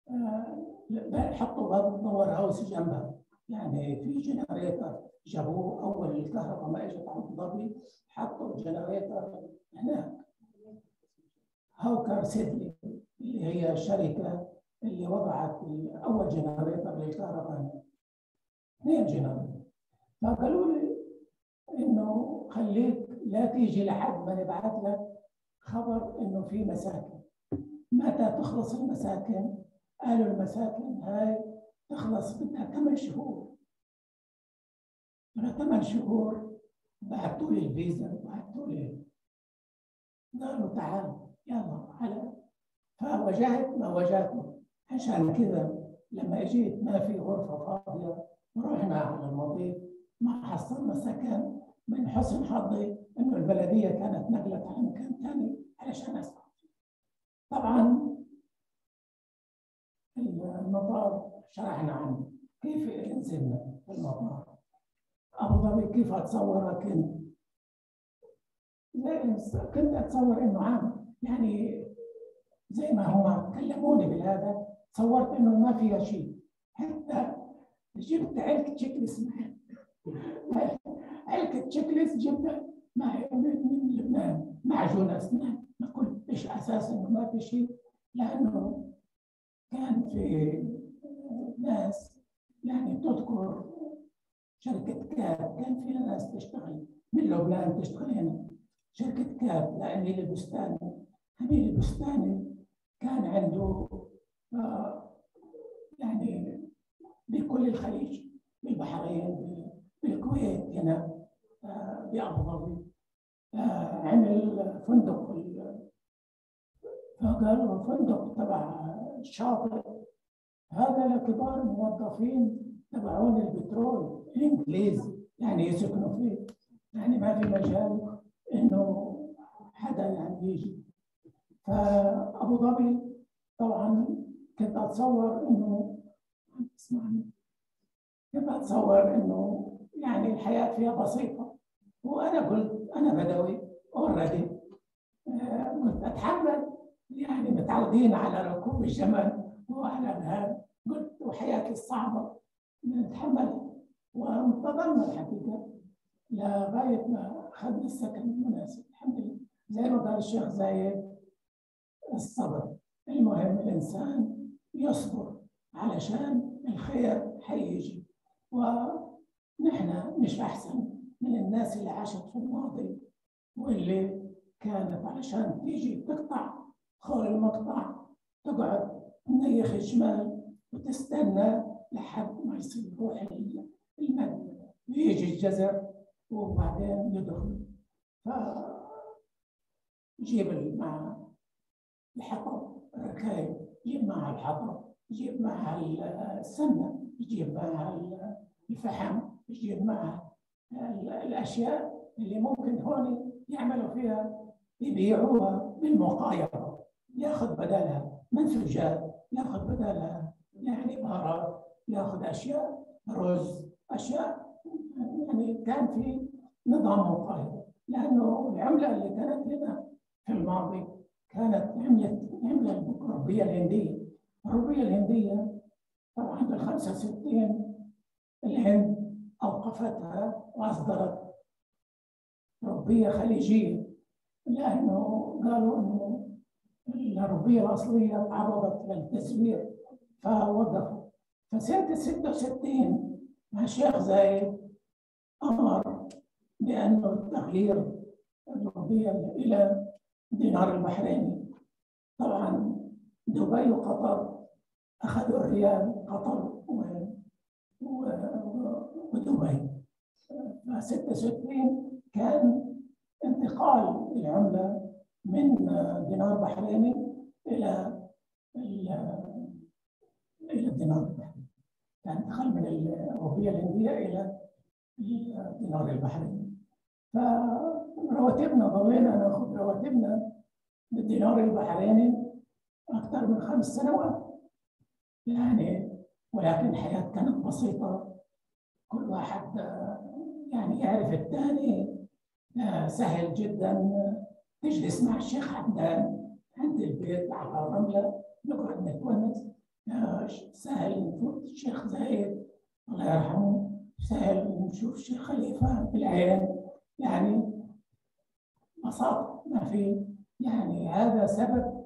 حطوا باور هاوس جنبها، يعني في جنريتر جابوه اول الكهرباء ما اجت على ابو ظبي، حطوا جنريتر هناك. هاوكر سيدلي اللي هي الشركه اللي وضعت اول جنريتر للكهرباء هناك، اثنين جنريتر. فقالوا لي انه خليك لا تيجي لحد ما نبعث لك خبر انه في مساكن. متى تخلص المساكن؟ قالوا المساكن هاي تخلص بدها ثمان شهور. أنا ثمان شهور بعثوا لي الفيزا، بعثوا لي قالوا تعال يلا على. فوجهت ما وجهته، عشان كذا لما اجيت ما في غرفه فاضيه ورحنا على المضيف ما حصلنا سكن. من حسن حظي انه البلديه كانت نقلت على مكان ثاني علشان اسكن. طبعا المطار شرحنا عنه كيف نزلنا في المطار. ابو ظبي كيف اتصورها كنت؟ كنت اتصور انه عام، يعني زي ما هم كلموني بالهذا تصورت انه ما فيها شيء. حتى جبت علكة تشيكلس معي، علكة تشيكلس جبتها معي من لبنان، معجون اسنان. ما كنتش اساس انه ما في شيء، لانه كان في ناس يعني تذكر شركة كاب، كان فيها ناس تشتغل من لبنان تشتغل هنا. شركة كاب لأميل البستاني، أميل البستاني كان عنده آه يعني بكل الخليج، بالبحرين، بالكويت، هنا آه بأبو ظبي، آه عمل فندق. فقالوا فندق تبع الشاطئ هذا لكبار الموظفين تبعون البترول الانجليز، يعني يسكنوا فيه، يعني ما في مجال انه حدا يعني يجي. فابو ظبي طبعا كنت اتصور انه اسمعني كنت اتصور انه يعني الحياه فيها بسيطه، وانا قلت انا بدوي اوريدي، قلت اتحمل، يعني متعودين على ركوب الجمل وعلى هذا، قلت وحياتي الصعبه نتحملها. وانتظرنا الحقيقه لغايه ما اخذنا السكن المناسب الحمد لله. زي ما قال الشيخ زايد، الصبر. المهم الانسان يصبر علشان الخير حيجي. ونحن مش احسن من الناس اللي عاشت في الماضي واللي كانت علشان تيجي تقطع خور المقطع تقعد تنيخ الجمال وتستنى لحد ما يصير يروح المد ويجي الجزر وبعدين يدخل. فجيب مع الحطب الركايب، يجيب معها الحطب، يجيب معها السمنه، يجيب معها الفحم، يجيب معها الاشياء اللي ممكن هون يعملوا فيها يبيعوها بالمقايضه، ياخذ بدلها منسوجات، ياخذ بدلها يعني بهارات، ياخذ اشياء رز، اشياء يعني كان في نظام مقايضه. لانه العمله اللي كانت هنا في الماضي كانت عمله عمله الروبيه الهنديه. الروبيه الهنديه طبعا بال خمسة وستين الهند اوقفتها واصدرت روبيه خليجيه، لانه قالوا انه الروبيه الاصليه تعرضت للتزوير فوقفوا. فسنه ستة وستين مع الشيخ زايد امر بانه تغيير الروبيه الى دينار البحريني. طبعا دبي وقطر اخذوا الريال، قطر ودبي. ف ستة وستين كان انتقال العمله من دينار بحريني الى الى الدينار البحريني، كان انتقال من الروبيه الهنديه الى الدينار البحريني. فرواتبنا ضلينا ناخذ رواتبنا بالدينار البحريني اكثر من خمس سنوات يعني، ولكن الحياه كانت بسيطه، كل واحد يعني يعرف الثاني، سهل جدا. تجلس مع الشيخ عدنان عند البيت على الرمله نقعد نتونس، سهل نفوت الشيخ زايد الله يرحمه، سهل نشوف الشيخ خليفة بالعين، يعني بساطة ما في. يعني هذا سبب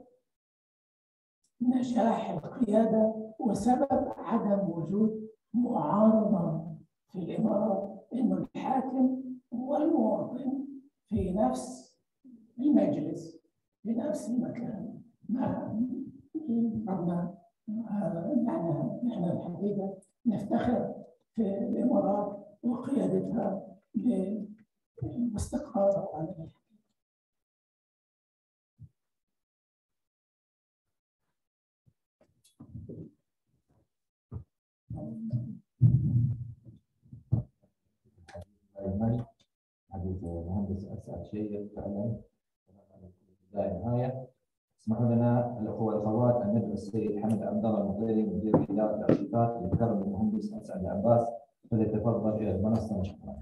نجاح القيادة وسبب عدم وجود معارضة في الإمارات، إنه الحاكم والمواطن في نفس المجلس في نفس المكان. ما ربنا يعني نحن الحقيقة نفتخر في الإمارات وقيادتها للاستقرار والعمل. حديث المهندس أسعد شيء فعلا في النهاية. اسمحوا لنا الأخوة والأخوات أن ندعو السيد حمد عبد الله المطيري مدير إدارة الأرشيفات لكرم المهندس أسعد العباس، فليتفضل إلى المنصة مشكورا.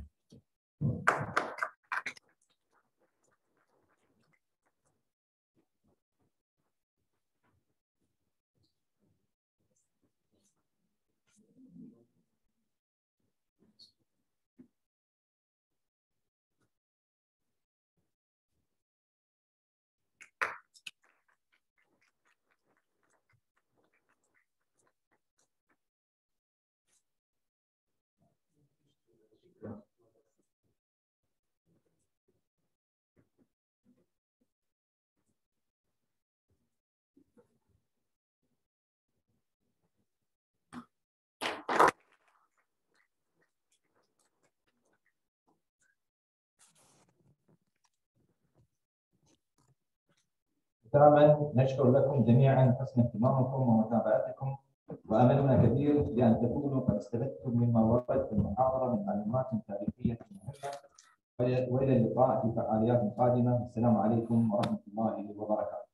ختاما نشكر لكم جميعا حسن اهتمامكم ومتابعتكم، واملنا كبير بان تكونوا قد استفدتم مما ورد في المحاضره من معلومات تاريخيه مهمه، والى اللقاء في فعاليات قادمه. السلام عليكم ورحمه الله وبركاته.